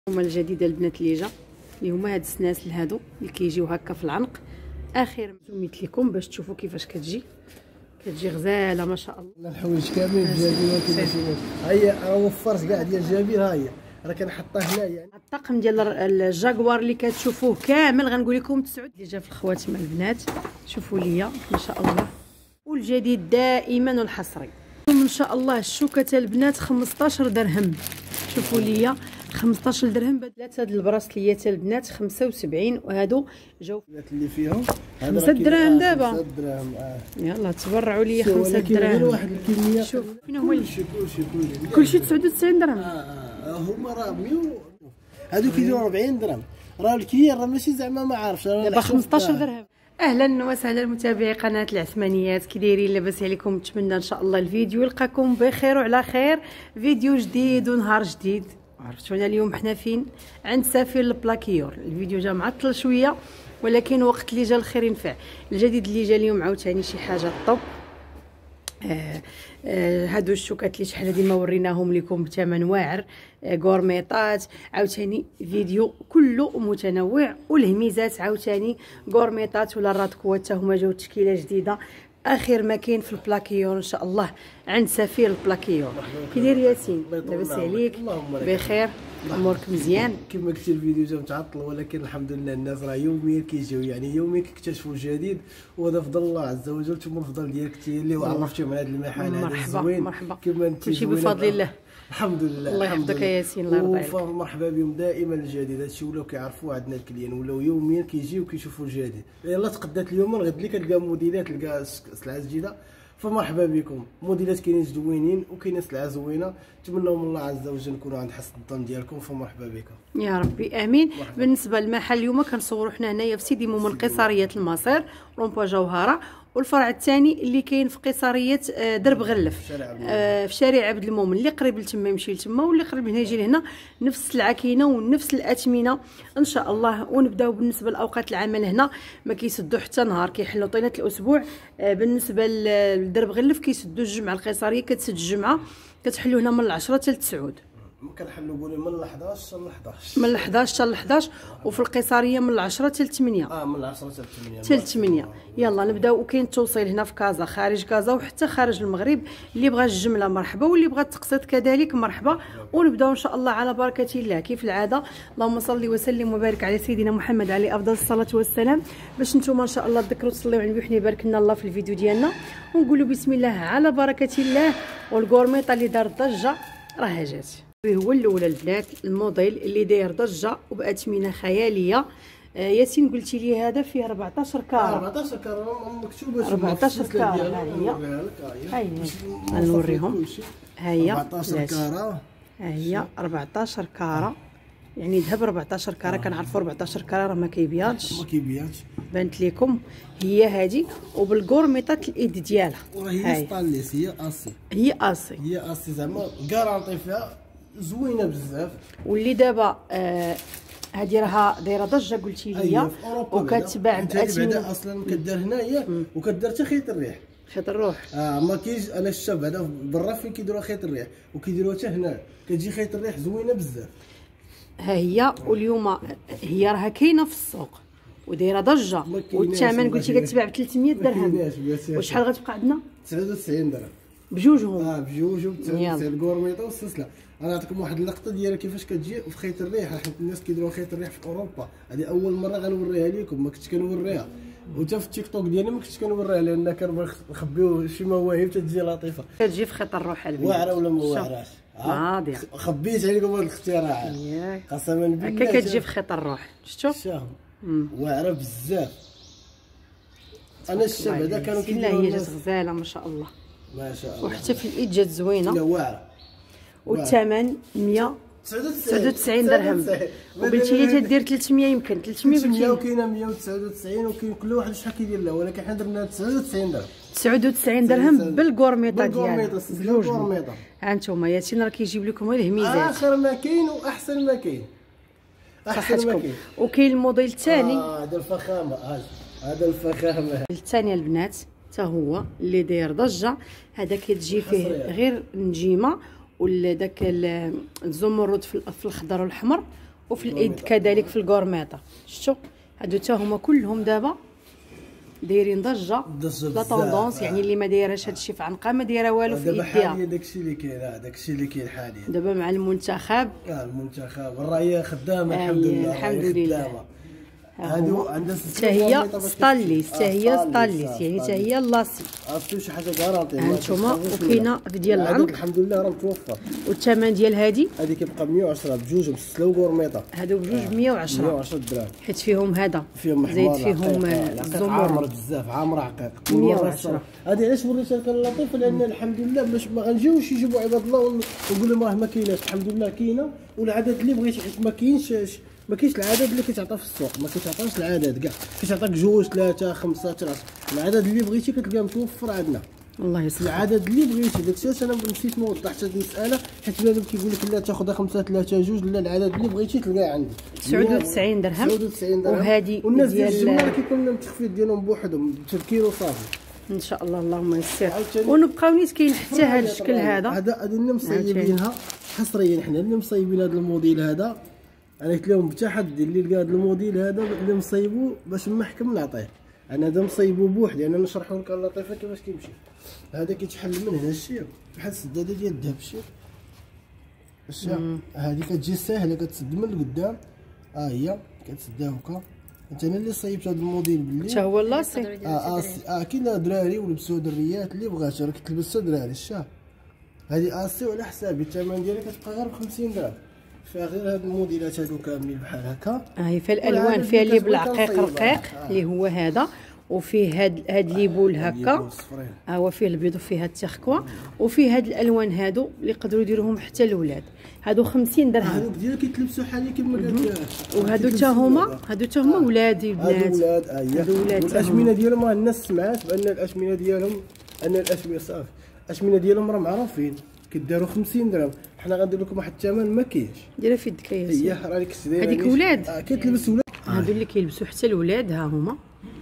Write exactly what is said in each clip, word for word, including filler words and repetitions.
هما الجديده البنات اللي جا اللي هما هاد السناسل هادو اللي كيجيو هكا في العنق. اخر زوميت لكم باش تشوفوا كيفاش كتجي كتجي غزاله ما شاء الله. الحوايج كاملين الجابير كيما هيا وفرت كاع ديال الجابير. ها هي راه كنحطها هنا. يعني الطقم ديال الجاكوار اللي كتشوفوه كامل غنقول لكم تسعود اللي جا في الخواتم البنات. شوفوا ليا ما شاء الله، والجديد دائما والحصري ان شاء الله. الشوكه البنات خمسطاش درهم. شوفوا ليا خمسطاش درهم. بدلات هاد البراسليات البنات خمسة وسبعين، وهادو جاو اللي فيهم خمسة دراهم دابا. خمسة دراهم. اه يلا تبرعوا لي خمسة دراهم. واحد الكميه. شوف فين هما كلشي كلشي كلشي كلشي تسعود وتسعين درهم. اه اه هما راه مية. هادو كيديروا أربعين درهم. راه الكيل راه ماشي زعما ما عارفش دابا خمسطاش درهم. اهلا وسهلا متابعي قناه العثمانيات، كي دايرين؟ لاباس عليكم؟ نتمنى ان شاء الله الفيديو يلقاكم بخير وعلى خير. فيديو جديد ونهار جديد. عرفتونا اليوم حنا فين؟ عند سفير البلاكيور. الفيديو جا معطل شويه ولكن وقت اللي جا الخير ينفع. الجديد اللي جا اليوم عاوتاني شي حاجه طوب. آه آه هادو الشوكات اللي شحال هادي ما وريناهم لكم بثمن واعر. آه غورميطات عاوتاني فيديو كله متنوع، والهميزات عاوتاني غورميطات ولا راتكوات حتى هما جاو تشكيله جديده. اخر ما كاين في البلاكيور ان شاء الله عند سفير البلاكيور. كي داير ياسين؟ لاباس عليك؟ بخير؟ امورك مزيان؟ كما قلتي الفيديو جا متعطل ولكن الحمد لله الناس راه يوميا كيجيو، يعني يوميا كيكتشفوا الجديد، وهذا فضل الله عز وجل. ثم الفضل ديالك انت اللي عرفتي من هذا المحل هذا الزوين. مرحبا كما انت كلشي بفضل الله. الحمد لله. الله يحفظك يا ياسين، الله يرضى عليك. مرحبا بهم دائما الجديد. هادشي ولاو كيعرفوه عندنا الكليان، ولاو يوميا كيجيو كيشوفوا الجديد. يلا تقدات اليوم غد اللي كتلقى موديلات، تلقى سلعه جديده، فمرحبا بكم. موديلات كاينين زوينين وكاينين سلعه زوينه. نتمنى من الله عز وجل نكونوا عند حسن الظن ديالكم، فمرحبا بكم يا ربي امين. بالنسبه للمحل اليوم كنصوروا حنا هنايا في سيدي مومن قيصريه المصير رومبوا جوهره، والفرع الثاني اللي كاين في قيصريه درب غلف آه في شارع عبد المؤمن. اللي قريب لتما يمشي لتما، واللي قريب هنا يجي لهنا. نفس السلعه كاينه ونفس الاثمنه ان شاء الله. ونبداو بالنسبه لاوقات العمل هنا ما كيسدوا حتى نهار، كيحلوا طيله الاسبوع. آه بالنسبه لدرب غلف كيسدوا الجمعه، القيصريه كتسد الجمعه، كتحلوا هنا من العشرة حتى لتسعود. كنحلوا قولي من الحداش حتى لحداش، من الحداش حتى لحداش. وفي القيصريه من العشرة حتى لثمانية. اه من العشرة حتى لثمانية حتى لثمانية. يلا نبداو. وكاين التوصيل هنا في كازا، خارج كازا وحتى خارج المغرب. اللي بغى الجمله مرحبا، واللي بغى التقسيط كذلك مرحبا. ونبداو ان شاء الله على بركه الله كيف العاده. اللهم صل وسلم وبارك على سيدنا محمد عليه افضل الصلاه والسلام. باش نتوما ان شاء الله تذكروا تصليو على النبي، يبارك لنا الله في الفيديو ديالنا، ونقولوا بسم الله على بركه الله. والغورميطه اللي دار ضجه راه جات. هو الاولى البنات، الموديل اللي داير ضجه وباثمنه خياليه. آه ياسين قلتي لي هذا فيه أربعطاش كاره. أربعطاش كاره مكتوبه أربعطاش كاره. ها هي هي نوريهم. ها هي أربعطاش كاره. ها هي أربعطاش كاره، يعني ذهب أربعطاش كاره. كنعرفوا أربعطاش كاره راه ما كيبيضش، ما كيبيضش. بانت لكم هي هذه، وبالغورميطات الايد ديالها. هي ستانليس، هي اسي، هي اسي، هي اسي زعما كارانطي فيها زوينه بزاف. واللي دابا آه هذه راها دايره ضجه قلتي لي، وكتباع باثمنه. اصلا كدار هنايا وكدار حتى خيط الريح. خيط الروح اه ما كاينش. انا الشاب هذا برا فين كيديروا خيط الريح، وكيديروها حتى هنا كتجي خيط الريح زوينه بزاف. ها هي. واليوم هي راها كاينه في السوق ودايره ضجه، والثمن قلتي كتباع ب ثلاثمية درهم. وشحال غتبقى عندنا؟ تسعة وتسعين درهم بجوجهم. اه بجوجهم تسعة وتسعين غورميطه والسلسله. انا نعطيكم واحد اللقطه ديالها كيفاش كتجي في خيط الريح. حيت الناس كيديروا خيط الريح في اوروبا. هذه اول مره غنوريها لكم، ما كنتش كنوريها، وتا في التيك توك ديالي ما كنتش كنوريها، لان كنبغي نخبيو شي مواهب تتجي لطيفه. كتجي في خيط الروح البنات واعره ولا ما واعراش. ناضيه. خبيت عليكم هذا الاختراع قسما بالله. هكا كتجي في خيط الروح. شفتوا؟ شاهو واعره بزاف. انا الشاب هذا كانوا كيديروا. هي جات غزاله ما شاء الله، ما شاء الله. وحتى في الايد جات زوينه. لا واعره. والثمن مية وتسعة وتسعين درهم. وقلتي لي تدير ثلاثمية، يمكن ثلاثمية قلتي. وكاينه مية وتسعة وتسعين، وكاين كل واحد شحال كيدير لها، ولكن حنا درنا تسعة وتسعين درهم. تسعة وتسعين درهم بالغورميطه ديالها. بالغورميطه. ها انتم ياسين راه كيجيب لكم غير الهميزات. اخر ما كاين واحسن ما كاين. احسن ما كاين. وكاين الموديل الثاني. اه هذا الفخامه. هذا الفخامه الثاني البنات حتى هو اللي داير ضجه. هذا كتجي فيه غير نجيمه، ولا داك الزمرد في الخضر والاحمر، وفي الايد كذلك في الكورميطه. شفتوا هادو حتى هما كلهم دابا دايرين ضجه لا طوندونس، يعني اللي ما دايرهاش هادشي في عنقها ما دايره والو في دابا ايديها. حاليا داكشي اللي كاين، داكشي اللي كاين حاليا دابا مع المنتخب. اه المنتخب الرايه خدامه آه الحمد لله. الحمد لله. هادو عندها حتى هي ستانليس، حتى هي ستانليس، يعني حتى هي لاسي. عرفتوا شي حاجه كارونتي هانتوما. وكاينه في ديال العنق الحمد لله راه متوفر. والثمن ديال هادي هادي كيبقى مية وعشرة بجوج مسلسله وكورميطه. هادو بجوج مية وعشرة مية وعشرة دراهم، حيت فيهم هذا فيهم زايد فيهم الزمر عامر بزاف، عامر عقيق مية وعشرة. هادي علاش وريتها لك لطيفه؟ لان الحمد لله باش ما غنجيوش يجيبوا عباد الله ونقول لهم راه ما كايناش. الحمد لله كاينه، والعدد اللي بغيتي، حيت ما كاينش ما كاينش العدد اللي كيتعطى في السوق، ما كيتعطاش العدد كاع، كيتعطاك جوج ثلاثه خمسه حتى عشرة. العدد اللي بغيتي كتلقاه متوفر عندنا. الله يسلمك. العدد اللي بغيتي. داكشي انا نسيت نوضح حتى هذه المساله، حيت بنادم كيقول لك لا تاخذها خمسه ثلاثه جوج. لا، العدد اللي بغيتي تلقاه عندي. تسعة وتسعين درهم. تسعة وتسعين درهم. وهذه والناس ديال ديال الجمال كيكون لهم التخفيض ديالهم بوحدهم تفكير وصافي ان شاء الله. اللهم يسر. ونبقاو نيت كاين حتى هذا الشكل هذا. هذا هذا اللي مصيبينها حصريا، حنا اللي مصيبين هذا الموديل هذا. انا قلت لهم بتحدي اللي لقى هذا الموديل هذا اللي مصيبو باش نحكم نعطيه. انا هذا مصيبو بوحدي، انا نشرحو لك اللطيفه كيفاش كيمشي. هذا كيتحل من هنا الشيء بحال السداده ديال الذهب. الشيء الشيء هذه كتجي ساهله، كتسد من القدام. ها هي كتسدها هكا. انت انا اللي صيبت هذا الموديل باللي حتى هو لاصي. اه اه, آه كاين دراري ولبسوه دريات اللي بغات، راه كتلبسها دراري. الشاه هذه اسي وعلى حسابي الثمن ديالها كتبقى غير ب خمسين درهم. فيها غير هاد الموديلات هادو كاملين بحال هكا. ها هي فيها الالوان، فيها اللي بالعقيق رقيق اللي هو هذا، وفيه هاد هاد لي بول هكا. ها هو فيه البيض وفيه التخكوا، وفيه هاد الالوان هادو اللي يقدروا يديروهم حتى الاولاد. هادو خمسين درهم. هادوك ديال كيتلبسوا حاليا كما قلت. وهادو حتى هما هادو حتى هما ولادي البنات. هادو ولاد. هادو ولاد. والاشمنه ديالهم راه الناس سمعات بان الاشمنه ديالهم ان الاشمنه صافي الاشمنه ديالهم راه معروفين كيداروا خمسين درهم. حنا غندير لكم واحد الثمن ما كاينش. ديرها في يدك يا سي. هي راه ديك السديره هذيك ولاد. اه كيتلبس ولاد. هادو اللي كيلبسوا حتى الولاد. ها هما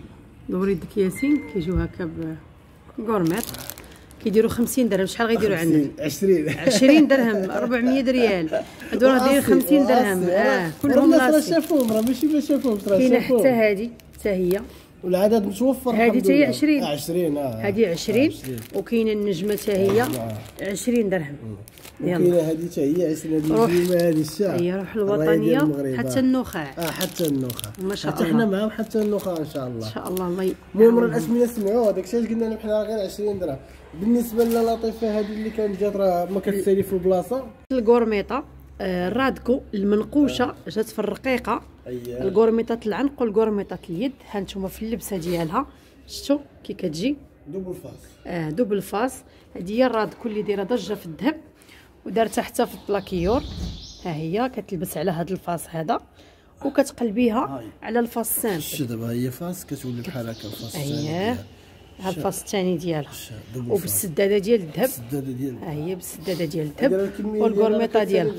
دوري يدك ياسين كيجيو هكا بكورميط، كيديروا خمسين درهم. شحال غيديروا عندك؟ عشرين عشرين درهم. أربعمية ريال. هادو راه دايرين خمسين درهم. اه كلهم راسي. راه شافوهم، راه ماشي ما شافوهمش، راه كاينه حتى هادي حتى هي. والعدد متوفر. هادي حتى هي عشرين. عشرين اه هادي عشرين. وكاينه النجمه حتى هي عشرين درهم. وكاينه هادي حتى هي عشرين. هادي النجمه هادي الساعه هي روح الوطنيه حتى النخاع. اه حتى النخاع ما شاء الله. حتى حنا معاهم حتى النخاع ان شاء الله. ان شاء الله. الله المهم راه الاسميه سمعوها داكشي علاش قلنا لهم حنا غير عشرين درهم. بالنسبه لنا لطيفه هذه اللي كانت جات راه ما كتسالي في البلاصه. الكورميطه الرادكو المنقوشه جات في الرقيقه. أيه. الكورميطه العنق والكورميطه اليد. ها نتوما في اللبسه ديالها شفتوا كي كتجي دوبل فاس. اه دوبل فاس. هذه هي الرادكو اللي دايره ضجه في الذهب ودارتها حتى في البلاكيور. ها هي كتلبس على هذا الفاس هذا وكتقلبيها على الفاس سامبل. شتي دابا هي فاس كتولي بحال هكا الفاس الثاني. اييه ها الفاس الثاني ديالها وبالسداده ديال الذهب. السداده ديال ها هي بالسداده ديال الذهب والكورميطه ديالها.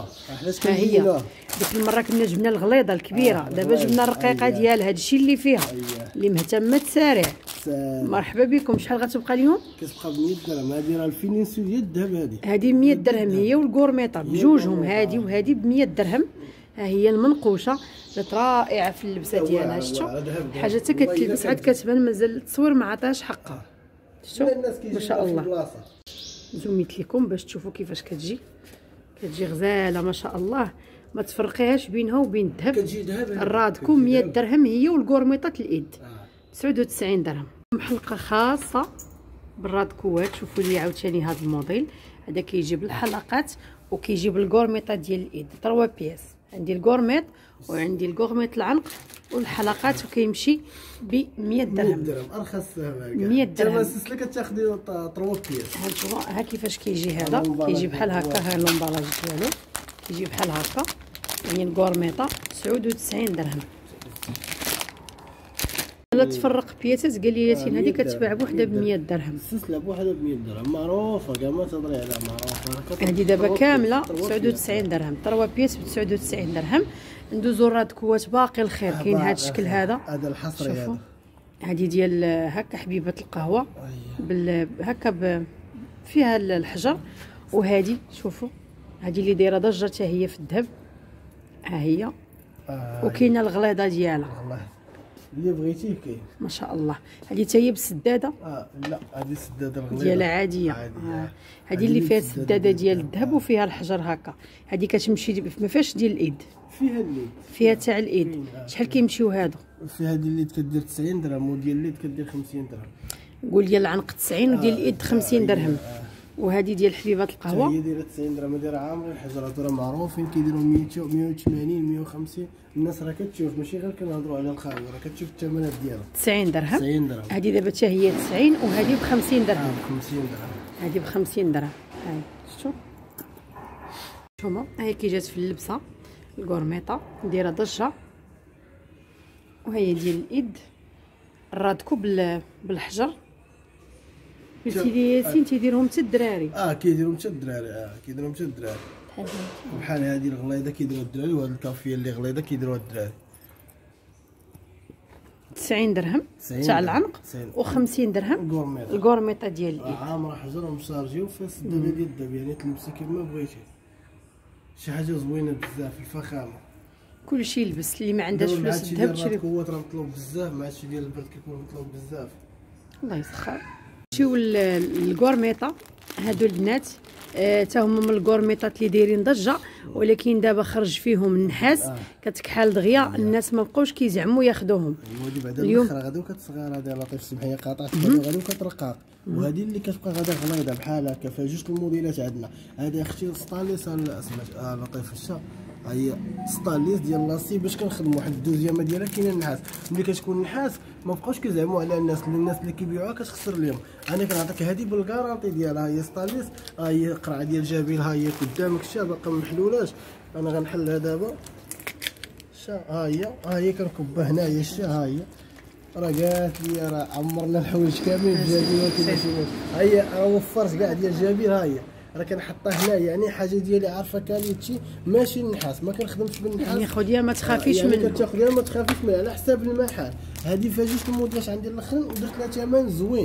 ها هي ديك المره كنا جبنا الغليظه الكبيره. آه دابا جبنا الرقيقه ديالها. هادشي اللي فيها. اللي مهتمه تسارع. مرحبا بكم. شحال غتبقى اليوم؟ كتبقى ب مية درهم. هذه راه الفينيسيو ديال الذهب. هذه هذه مية درهم هي والكورميطه بجوجهم. هذه وهذه ب مية درهم. ها هي المنقوشه جات رائعه في اللبسه ديالها. شفتوا الحاجه حتى كتلبس عاد كتبان مازال التصوير ما عطاش حقها. شفتوا ما شاء الله. زوميت لكم باش تشوفوا كيفاش كتجي. كتجي غزاله ما شاء الله. ما تفرقيهاش بينها وبين الذهب. الرادكو مية درهم هي والكورميطه الايد تسعة وتسعين درهم. حلقه خاصه بالرادكوات. شوفوا لي عاوتاني هذا الموديل هذا كيجي بالحلقات وكيجي بالكورميطه ديال الايد. ثلاثة بياس. عندي الكورميط وعندي الكورميط العنق والحلقات وكيمشي ب مية درهم. مية درهم ارخص مية درهم. تما السلسله كتاخدي ثلاثة بياس. هانتوما ها كيفاش كيجي هذا. كيجي بحال هكا. ها لومبالاج ديالو كيجي بحال هكا. يعني الكورميطه تسعة وتسعين درهم. لا تفرق بياسات. قال لي ياسين هذه كتباع بوحده ب مية درهم. السلسله بوحده ب مية درهم معروفه كاع ما تهضري عليها معروفه. هذه دابا كامله تسعة وتسعين درهم. ثلاثة بياس ب تسعة وتسعين درهم. ندوزو الرادكوات باقي الخير. كاين هذا الشكل هذا. هذا الحصري هذا. هذه ديال هكا حبيبه القهوه بال هكا ب... فيها الحجر. وهذه شوفوا هذه اللي دايره ضجه حتى هي في الذهب. ها هي. آه وكاينه الغليظه ديالها. والله اللي بغيتيه كاين ما شاء الله. هذه حتى هي بالسداده. اه لا هذه السداده الغليظه ديالها عاديه. عادية. آه. هذه اللي فيها السداده ديال الذهب وفيها الحجر هكا. هذه كتمشي ما فيهاش ديال الايد، فيها الليد فيها تاع الايد. شحال كيمشيو هادو؟ في هذه الليد كدير تسعين درهم وديال الليد كدير خمسين درهم. قول ديال العنق تسعين وديال الايد خمسين درهم. آه. وهذه ديال حليبات القهوه هي دايره تسعين درهم. دايره عامرين الحجرات راه معروفين كيديروا مية مية وثمانين مية وخمسين. الناس راه كتشوف ماشي غير كنهضروا على الخاوي راه كتشوف الثمنات ديالها. تسعين درهم. تسعين درهم. هذه دابا حتى هي تسعين وهذه ب خمسين درهم. اه ب خمسين درهم. هذه ب خمسين درهم. هاي شفتوا نتوما هاي كي جات في اللبسه الكورميطه دايره ضجه. وهي ديال الايد الرادكو بالحجر. سيدي ياسين تيديرهم حتى الدراري. اه كيديرهم حتى الدراري. اه كيديرهم حتى الدراري بحال هذه الغليظه كيديروها الدراري وهاد الكافيه اللي غليظه كيديروها الدراري. تسعين درهم تاع العنق و50 درهم الكورميطه. الكورميطه ديال الايد. عامره حجر ومشارجي وفيها السداده ديال الذهب يعني تلبسي كيما بغيتي. شي حاجه زوينه بزاف الفخامه. كلشي يلبس اللي ما عندهاش فلوس الذهب تشري. القوات راه مطلوب بزاف ما عادش ديال البرد كيكون مطلوب بزاف. الله يسخر. نمشيو للكورميطه. هادو البنات حتى آه هما من الكورميطات اللي دايرين ضجه ولكن دابا خرج فيهم النحاس. آه. كتكحال دغيا. آه. الناس ما بقاوش كيزعموا ياخذوهم. اليوم غادي كتصغر هذه لطيف السمحيه قاطعت غادي وكترقاق. وهذه اللي كتبقى غادا غليظه بحال هكا فيها جوج الموديلات عندنا. هذه اختي ستانليس سمعت لطيف الشا هي ستانليس ديال لاسي باش كنخدموا واحد الدوزيام ديالها كاينه النحاس. ملي كتكون نحاس ما بقاوش كيزعموا على الناس اللي الناس اللي كيبيعوها كتخسر لهم. انا كنعطيك هذه بالكارونتي ديالها. هي ستانليس ها هي قرعه ديال جابيل ها هي قدامك الشا باقا ما محلولاش. انا غنحلها دابا الشا ها هي ها هي كنكبها هنايا الشا ها هي راه قالت لي راه عمرنا الحوايج كاملين بجابيل ولكن ها هي راه وفرت كاع ديال جابيل. ها هي راه كنحطها هنا يعني حاجه ديالي عارفه كاليتي ماشي النحاس ما كنخدمش بالنحاس. يعني خديها ما تخافيش يعني منه. كتاخديها ما تخافيش منها على حساب المحل. هذه فيها جوج الموديلات عندي الاخرين ودرت لها ثمن زوين.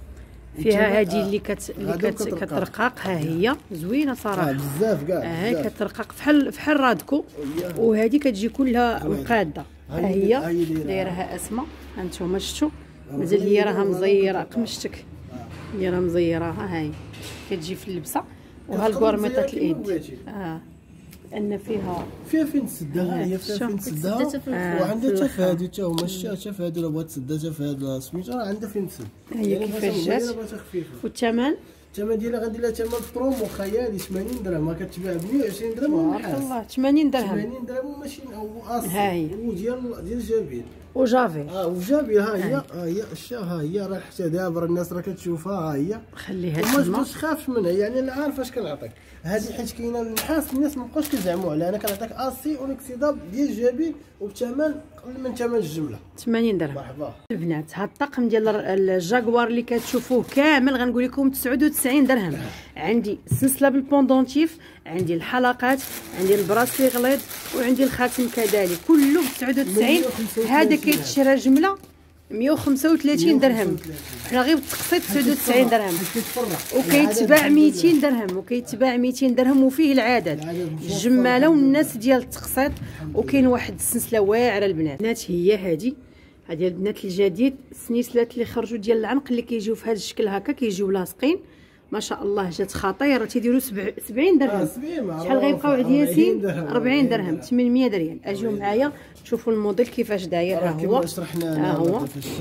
فيها هذه اللي كت اللي كت كترقاق. ها هي زوينه صراحه. آه بزاف كاع. ها كترقق فحال فحال رادكو. وهذه كتجي كلها مقاده. ها هي دايرها اسماء. هانتوما شفتوا مازال هي راها مزيره قمشتك. هي راه مزيراها. ها هي كتجي في اللبسه. وها الكورميطه الايد. اه لان فيها فيها فين تسدها. هي فيها فين تسدها. آه. وعندها حتى في هادو حتى هما الشا حتى في هادو الا بغات تسدها حتى في هاد سميتو راه عندها فين تسد. هي كيفاش جات. والثمن الثمن ديالها غندير لها ثمن برومو خيالي ثمانين درهم. ما كتباع ب مية وعشرين درهم والنحاس. الله ثمانين درهم. ثمانين درهم وماشي او اصلي وديال ديال جابيل وجافي. اه وجابيل. ها هي ها هي الشا ها هي راه حتى دابا الناس راه كتشوفها. ها هي خليها تما ما تخافش منها يعني انا عارف اش كنعطيك. هذه حيت كاينه النحاس الناس ما بقاوش كيزعموا عليها. انا كنعطيك اسي اونكسيداب ديال جابيل وبثمن قل من ثمن الجمله ثمانين درهم. مرحبا البنات. هاد الطقم ديال الجاكوار اللي كتشوفوه كامل غنقول لكم تسعة وتسعين درهم. عندي السلسله بالبوندونتيف عندي الحلقات عندي البراسلي غليظ وعندي الخاتم كذلك كله ب تسعة وتسعين. هذا كيتشرى جمله مية وخمسة وثلاثين درهم. حنا غير بالتقسيط تسعة وتسعين درهم وكيتباع ميتين درهم وكيتباع ميتين درهم وفيه العدد الجماله والناس ديال التقسيط. وكاين واحد السلسله واعره البنات هي هذه هذه البنات الجديد السنيسلات اللي خرجوا ديال العنق اللي كيجيو في هذا الشكل هكا كيجيو لاصقين ما شاء الله. جات خطيره تيديروا سبعين درهم. شحال غيبقاو عند ياسين؟ أربعين درهم. ثمانمية ريال. اجيو معايا شوفوا الموديل كيفاش داير. ها هو ها هو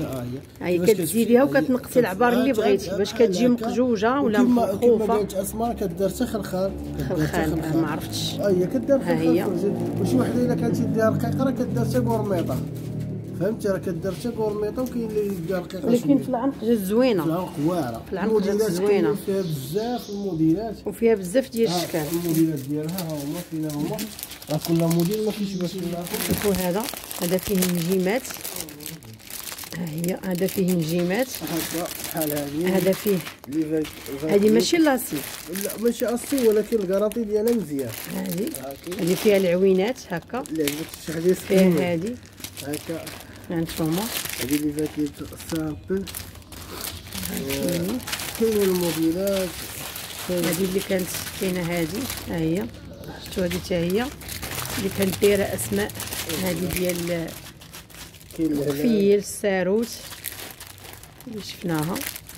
ها هي كتزيديها وكتنقصي العبار اللي بغيتي باش كتجي مقجوجه ولا مخوفه. كما قالت اسماء كدير حتى خلخال. خلخال ما عرفتش. ها هي كدير خلخال. وشي وحده الا كانت يديها رقيقه راه كدير حتى كورميطه. فهمتي راه كدير حتى كورميطه وكاين اللي يدير رقيقه. ولكن في العنق جات زوينه. في العنق واعره. في العنق جات زوينه. فيها بزاف الموديلات وفيها بزاف ديال الاشكال. الموديلات ديالها ها هما فينا هما راه كل موديل ما كيشبهش الاخر. شوفوا هذا هذا فيه نجيمات. ها هي هذا فيه نجيمات هكا بحال هذه. هذا فيه هذه ماشي لاسي. لا ماشي اسي ولكن الكارانتي ديالها مزيان. هذه هذه فيها العوينات هكا. لا شي حاجه فيها هذه هكا هانتوما. هذه اللي فاتت سامبل. كاين الموديلات. هذه اللي كانت كاينه هذه ها هي شفتوا هذه حتى هي اللي كانت دايره اسماء هذه ديال الخفيل الساروت اللي شفناها.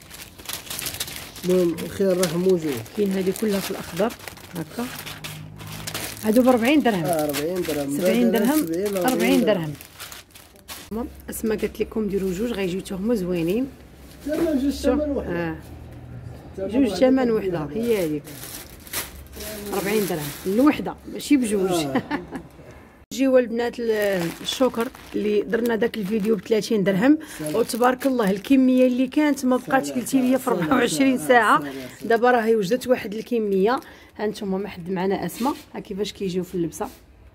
المهم الخير راه موجود. كاين هذه كلها في الاخضر هكا، هادو ب أربعين درهم. اه أربعين درهم، سبعين درهم، أربعين درهم. اسماء قالت لكم ديروا جوج غيجيو حتى هما زوينين. ثمن جوج ثمن وحده. اه جوج ثمن وحده هي هذيك أربعين درهم الوحده ماشي بجوج. آه. جيو البنات الشكر اللي درنا داك الفيديو ب ثلاثين درهم، وتبارك الله الكميه اللي كانت ما بقاتش. قلتي لي في أربعة وعشرين ساعه، دابا راهي وجدت واحد الكميه. ها انتم ما حد معنا اسماء، ها كيفاش كيجيو في اللبسه،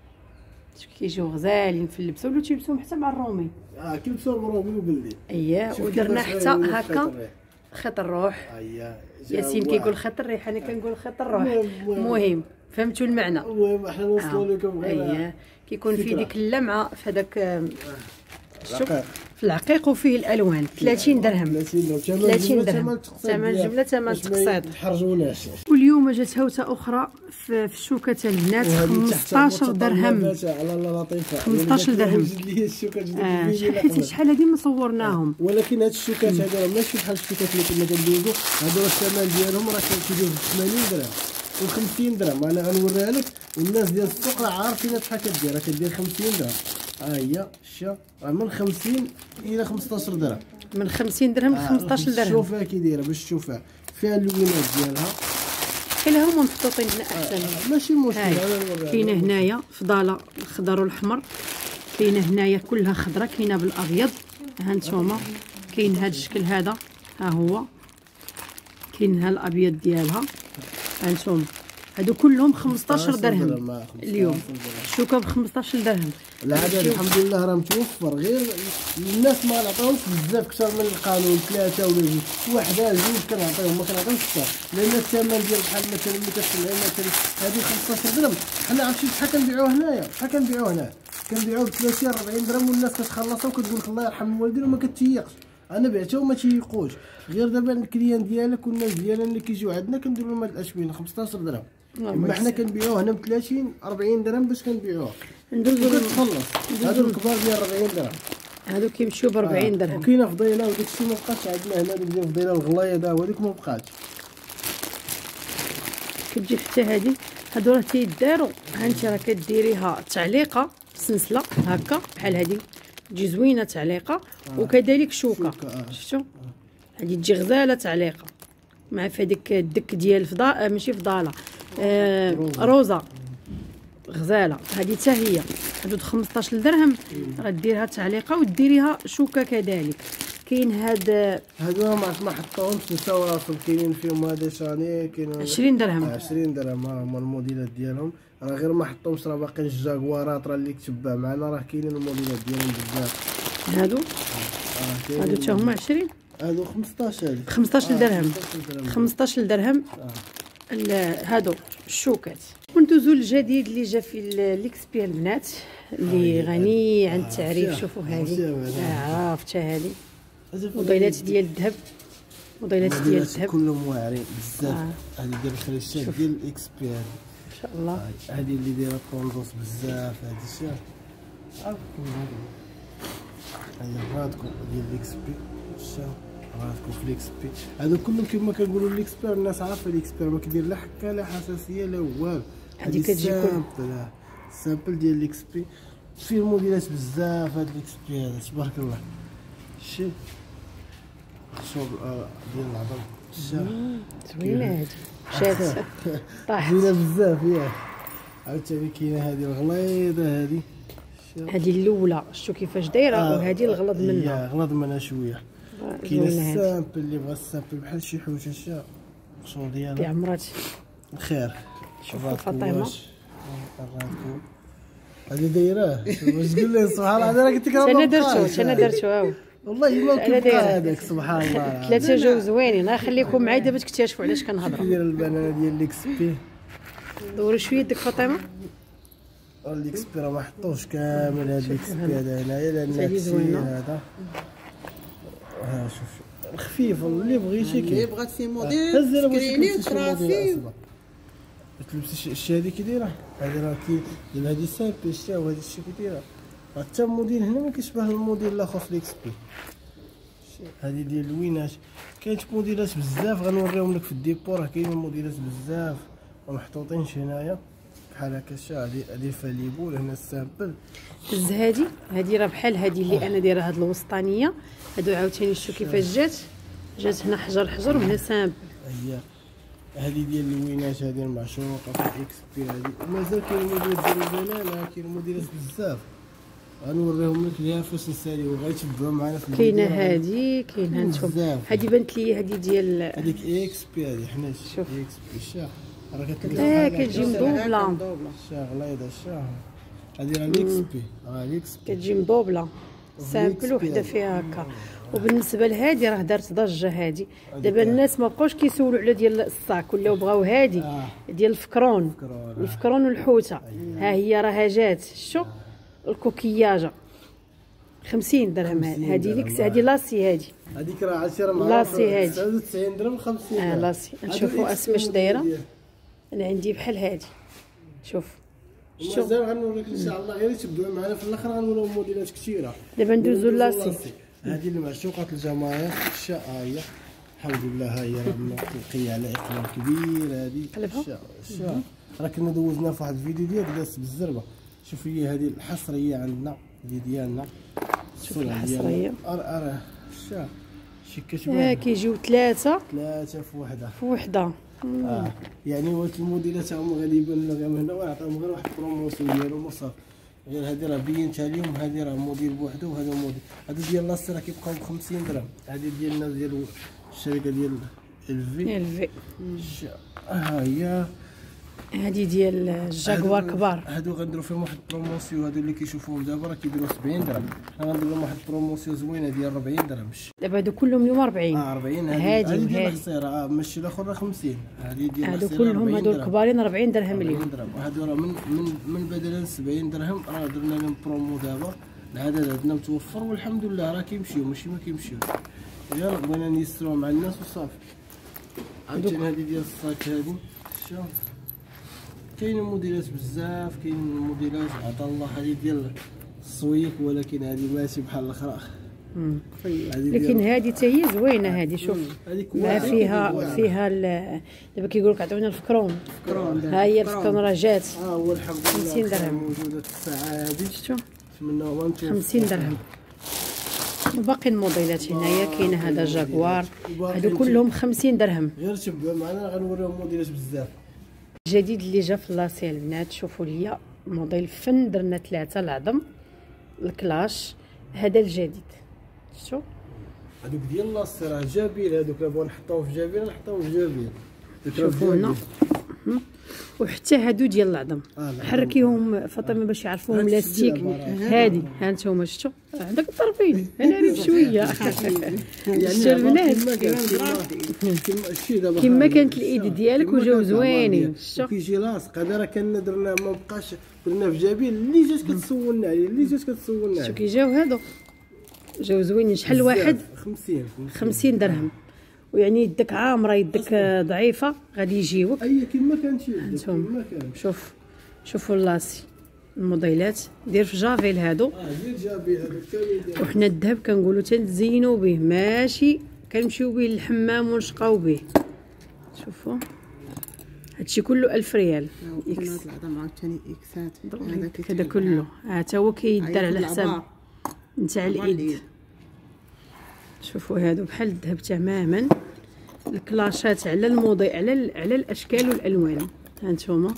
كيجيو غزالين في اللبسه، ولا تيلبسوهم حتى مع الرومي. اه كيلبسوا الرومي وبلدي. اييه ودرنا حتى هكا خيط الروح. اييه ياسين كيقول خيط الريح، انا كنقول خيط الروح. المهم فهمتوا المعنى. المهم احنا نوصلوا لكم غير. اييه كيكون في ديك اللمعه في هذاك الشوف في العقيق، وفيه الالوان. ثلاثين درهم، ثلاثين درهم ثمن جمله ثمن تقسيط. تحرجوناش. واليوم جات هوته اخرى في الشوكه تاع البنات خمسطاش درهم. على الله لطيفه خمسطاش درهم. وجد لي الشوكات اه حيت شحال هذه ما صورناهم. ولكن هاد الشوكات هادو ماشي بحال الشوكات اللي كنا كندوزو، هادو الثمن ديالهم راه كيجيو ب ثمانين درهم و خمسين درهم. انا غنوريها لك، والناس ديال السوق راه عارفين شحال كدير. راه كدير خمسين درهم. ها هي شا راه من خمسين الى خمسطاش درهم. من خمسين درهم ل خمسطاش درهم. شوفها كي دايره باش تشوفها، فيها اللوينات ديالها. كاين هما محطوطين هنا احسن. آه ماشي مشكل. كاينه هنايا فضاله الخضر والاحمر، كاينه هنايا كلها خضره، كاينه بالابيض. ها نتوما كاين هذا الشكل هذا، ها هو كاين ها الابيض ديالها. ها نتوما هادو كلهم خمسطاش درهم اليوم. الشوكه ب خمسطاش درهم. العدد الحمد لله راه متوفر، غير الناس ما نعطيهمش بزاف اكثر من القانون. ثلاثه ولا جوج، وحده جوج كنعطيهم، ما كنعطيهمش اكثر، لان الثمن ديال بحال مثلا ملي كتسمعي مثلا هذه خمسطاش درهم، حنا عرفتي شحال كنبيعوه هنايا؟ شحال كنبيعوه هنا؟ كنبيعوه ب ثلاثين أربعين درهم، والناس كتخلصها وكتقول لك الله يرحم الوالدين وما كتيقش. انا بعتها وما تيقوش، غير دابا الكليان ديالك والناس ديالنا اللي كيجيو عندنا كندير لهم هاد الاشوين خمسطاش درهم. اما حنا كنبيعوه هنا ب ثلاثين أربعين درهم باش كنبيعوه. ندوزو كتخلص. هادو الكبار ديال أربعين درهم، هادو كيمشيو ب أربعين درهم. وكاينه فضيله وداك الشيء ما بقاش عندنا هنا، ديك ديال فضيله الغلايضه وهذيك ما بقاتش. كتجي حتى هادي، هادو راه تيداروا. ها انت راه كديريها تعليقه سلسله هكا بحال هادي، تجي زوينه تعليقه. آه. وكذلك شوكه. آه. شفتوا هادي تجي غزاله تعليقه مع في هذيك الدك ديال الفضاء، ماشي فضاله، آه روزه غزاله. هذه حتى هي هادو خمسطاش درهم، راه ديرها تعليقه وديريها شوكه كذلك. كاين هاد هادو ما حطوهمش نساو راسهم، كاينين فيهم هذا شاني كاين عشرين درهم. عشرين درهم هما الموديلات ديالهم، راه غير ما حطوهمش. راه باقيين الجاكوارات راه اللي كتبع معنا، راه كاينين الموديلات ديالهم بزاف. هادو هادو حتى هما عشرين، هادو خمسطاش. هادي خمسطاش درهم، خمسطاش درهم. هادو الشوكات. وندوزو للجديد اللي جا في الاكسبي البنات، اللي غني عن التعريف. شوفوا هذه عرفت هذه موديلات ديال الذهب، موديلات ديال الذهب كلهم واعرين بزاف. هذه ديال الخريشات ديال الاكسبي هذه ان شاء الله. هذه اللي دايره طوندوس بزاف. هذه الشيء هذه رادكو ديال الاكسبي، رادكو في الاكسبي. هادو كلهم كما كنقولوا الاكسبير، الناس عارفه الاكسبير ما كيدير لا حكه لا حساسيه لا والو. هذه كتجي كل سامبل ديال الاكسبي، فيه الموديلات بزاف. هاد الاكسبي هذا تبارك الله. شي شوف ديال العظم زوينه هادي مشات طاحت زوينه بزاف. ياك عاوتاني كاينه هذه الغليظه. هذه هذه الاولى شفتوا كيفاش دايره. آه وهذه الغلظ منها، غلظ منها شويه. كاين السامبل اللي بغى السامبل بحال شي حوت هشا القشور ديالها. يا عمرات الخير. شوفوا فاطمه هذه دايراه. واش تقول لي سبحان الله؟ انا قلت لك انا درتو انا درتو هاو والله ما كيبقى هذاك. سبحان الله ثلاثه جاو زوينين. غنخليكم معايا دابا تكتشفوا علاش كنهضروا. داير البنانه ديال الاكسبي. دوروا شويه يدك فاطمه. الاكسبي راه ما حطوش كامل هذا الاكسبي هذا هنايا، لان هذا ها شوف الخفيف اللي بغيتي. كاين اللي بغات شي موديل سكريني وتراسي. تلبس الشي هادي كي دايره، هادي راه كي دابا هادي سامبل شتا وهادي الشي كي دايره، حتى الموديل هنا ما كيشبه الموديل الاخر في ليكس بي. هادي ديال الوينات، كاين موديلات بزاف غنوريهم لك في الديبو، راه كاينين موديلات بزاف ومحطوطينش هنايا بحال هكا. شا هادي هادي فاليبول هنا السامبل. هز هادي هادي راه بحال هادي اللي انا دايره هاد الوسطانيه، هادو عاوتاني شتو كيفاش جات جات هنا حجر حجر وهنا سامبل. هي هادي ديال الوينات، هادي المعشوقه في اكس بي. هادي مازال كاين موديلات ديال البنان، كاين موديلات بزاف غنوريهم لك ليها فاش نساليو غيتبعوا معنا في الفيديو. كاينه هادي كاين هانتوما، هادي بانت لي هادي ديال هاديك اكس بي، هادي حنا شوف اكس بي. شا راه كتلقى اه كتجي مدوبله. شا غليظه. شا هادي راه الاكس بي، راه الاكس بي كتجي مدوبله سامبل وحده فيها هكا. وبالنسبه لهادي راه دارت ضجه هادي، دابا الناس ما بقاوش كيسولوا على ديال الصاك ولاو بغاو هادي آه. ديال الفكرون، الفكرون والحوته. ها هي راها جات شو الكوكياجه خمسين درهم. هادي ليكس، هادي لاسي، هادي هذيك راه عشرة مع لاسي هادي تسعة وتسعين درهم خمسين. اه لاسي. نشوفوا اسماش دايره. انا عندي بحال هادي شوف. مازال غنوريك ان شاء الله، غير تبداو معنا في الاخر غنوريو موديلات كثيره. دابا ندوزو لاسي. هذه المعشوقه الجماهير. شا ها هي الحمد لله، ها هي راه ملقيه على اقبال كبير. هذه شا شا راه كنا دوزنا في واحد الفيديو ديالك دازت بالزربه. شوف هي هذه الحصريه عندنا، هذه ديالنا. شوف الحصريه راه شا شي كتبان. اه كيجيو ثلاثه ثلاثه في وحده في وحده. اه يعني واش الموديلات هما غالبا غير من هنا وعطاهم غير واحد البروموسيون ديالهم وصافي. غير هذه راه بينتها لهم، هذه راه موديل بوحده وهذا موديل. هذا ديال لاصي راه كيبقاو ب خمسين درهم. هذه ديالنا ديال الشركه ديال الفي الفي. ها هي هذه ديال الجاكوار كبار. هادو غنديرو فيهم واحد البروموسيون، هادو اللي كيشوفوهم دابا راه كيديروا سبعين درهم. حنا غندير لهم واحد البروموسيون زوينه ديال أربعين درهم. دابا هادو كلهم اليوم أربعين. اه أربعين. هادي هادي ديال هادي الحصيره. اه ماشي الاخر راه خمسين. هادي ديال هادو الحصيره كلهم هادو الكبارين أربعين درهم اليوم. هادو راه من من من بدلا سبعين درهم راه درنا لهم برومو دابا. العدد عندنا متوفر والحمد لله راه كيمشيو، ماشي ما كيمشيو. غير بغينا نيسروه مع الناس وصافي. عاوتاني هادي ديال الصاك هادي. شوف كاين موديلات بزاف، كاين موديلات عطا الله. هذه ديال الصويك ولكن هذه ماشي بحال الاخرى. لكن هذه حتى هي زوينه. هذه شوف ما فيها فيها دابا كيقول لك عطيونا الفكرون. ها هي الفكرون راه جات. ها هو الحمد لله خمسين درهم موجوده الساعه هذه. شفتوا منها خمسين درهم. وباقي الموديلات هنايا كاين هذا جاكوار، هادو كلهم خمسين درهم. غير تبعوا معنا غنوريهم موديلات بزاف. الجديد اللي جا في لاسي البنات شوفوا ليا موديل فن، درنا ثلاثه العظم الكلاش. هذا الجديد شفتوا هذوك ديال لاصي راه جابين. هذوك لا بغا نحطوهم في جابين نحطوهم في جابين. شوفوا هنا. وحتى هادو ديال العظم حركيهم فاطمه باش يعرفوهم لاستيك. هادي ها نتوما شفتوا عندك الطرفين انا ريب شويه. شفتوا البنات كما كانت الايد ديالك وجاو زوينين. شفتوا كيجي لاصق. هذا راه كنا درنا ما بقاش قلنا في جابين. اللي جات كتسولنا عليه، اللي جات كتسولنا عليه. شفتوا كي جاو هادو جاو زوينين. شحال واحد؟ خمسين خمسين درهم. ويعني يدك عامره يدك ضعيفه غادي يجيوك. اي كيما كانت يدك كيما كان. شوف شوفوا اللاسي الموديلات دير في جافيل هادو. اه دير جافيل هادو كاملين. وحنا الذهب كنقولوا تنزينوا به، ماشي كنمشيو به للحمام ونشقاو به. شوفوا هادشي كله ألف ريال. اكس العظم عاوتاني اكسات. هذا كله حتى هو كيدار على حساب نتاع الايد. شوفوا هادو بحال الذهب تماما. الكلاشات على الموضي على على الاشكال والالوان. ها نتوما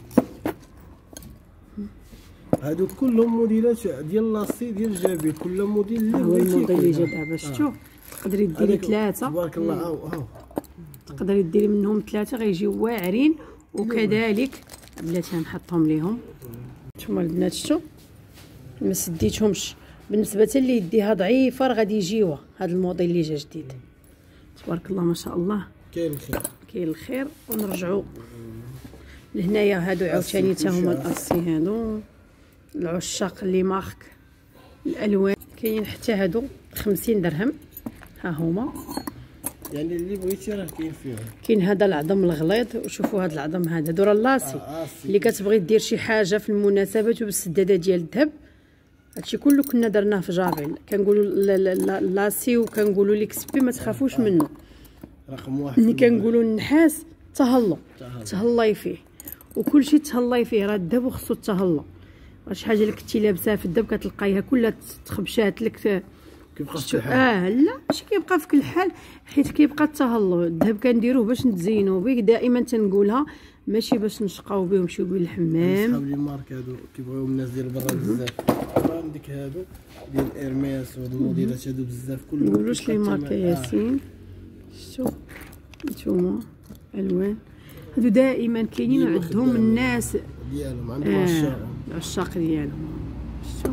هادو كلهم موديلات ديال لاصي ديال جابي. كل موديل اللي هو الموديل اللي جا دابا. شفتوا تقدري ديري ثلاثه تبارك الله. هاو هاو تقدري ديري منهم ثلاثه غيجيو واعرين. وكذلك بلاتي نحطهم ليهم. نتوما البنات شفتوا ما سديتهمش. بالنسبه اللي يديها ضعيفه راه غادي يجيوها. هذا الموديل اللي جا جديد تبارك الله ما شاء الله. كاين الخير كاين الخير. ونرجعوا لهنايا. هادو عاوتاني حتى هما الاسي. هادو العشاق اللي مارك الالوان كاين حتى هادو خمسين درهم. ها هما يعني اللي بغيتي راه كاين فيه. كاين هذا العظم الغليظ، وشوفوا هذا العظم هذا هادو راه لاسي. آه اللي كتبغي دير شي حاجه في المناسبات وبالسداده ديال الذهب، هادشي كله كنا درناه في جافيل. كنقولوا لاسي وكنقولوا ليكسبي ما تخافوش منه. رقم واحد ملي كنقولوا النحاس تهلو تهلاي فيه، وكلشي تهلاي فيه. راه الذهب وخصو تهلا، شي حاجه اللي كنتي لابساها في الذهب كتلقايها كلها تخبشات لك. كيبقى في الحال. اه لا ماشي كيبقى في كل حال، حيت كيبقى التهلو. الذهب كنديروه باش نتزينوا به، دائما تنقولها، ماشي باش نشقاو به ونمشيو به للحمام. صحاب لي مارك هادو كيبغيو الناس ديال برا بزاف. عندك هادو ديال ايرميس وهاد الموديلات هادو بزاف كلهم. نقولوش لي ماركه ياسين. شتو نتوما الوان هادو دائما كاينين وعندهم الناس ديالهم عندهم آه عشاق العشاق ديالهم. شتو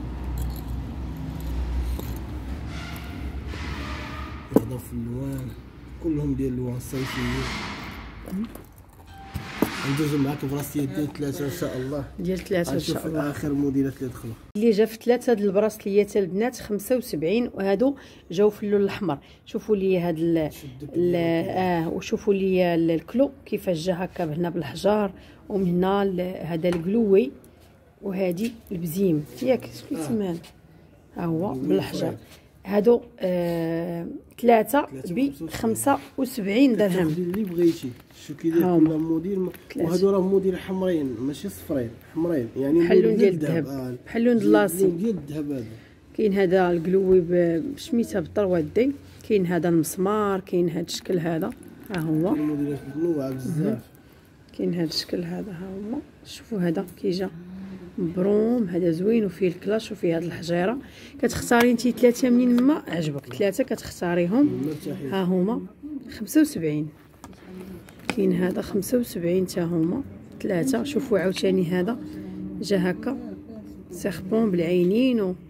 يخدموا في اللوان كلهم ديال اللوان الصيفيه. ندوزو معاك براسيات ديال ثلاثه ان شاء الله. ديال ثلاثه ان شاء الله. اخر الموديلات اللي دخلوا اللي جا في ثلاثه هاد البراسليات البنات خمسة وسبعين، وهادو جاو في اللون الاحمر. شوفوا لي هاد ال ال اه وشوفوا لي الكلو كيفاش جا هكا هنا بالحجار، ومن هنا هذا القلوي، وهادي البزيم ياك كيتسمى ها هو بالحجر. هادو آه ثلاثه ب خمسة وسبعين درهم. اللي بغيتي شو كيدير كل موديل. وهادو راه موديل حمرين ماشي صفرين، حمرين يعني بحال لون ديال الذهب، بحال لون دلاسي ديال الذهب. هذا كاين هذا القلوي بسميتها بالطروادي، كاين هذا المسمار، كاين هذا الشكل هذا ها هو. الموديلات متنوعه بزاف. كاين هذا الشكل هذا ها هو. شوفوا هذا كيجا بروم، هذا زوين وفيه الكلاش وفيه هذه الحجيره. كتختاري انت ثلاثه منين ما عجبك، ثلاثه كتختاريهم ها هما خمسة وسبعين. كاين هذا خمسة وسبعين حتى هما ثلاثه. شوفوا عاوتاني هذا جا هكا سيربون بالعينين و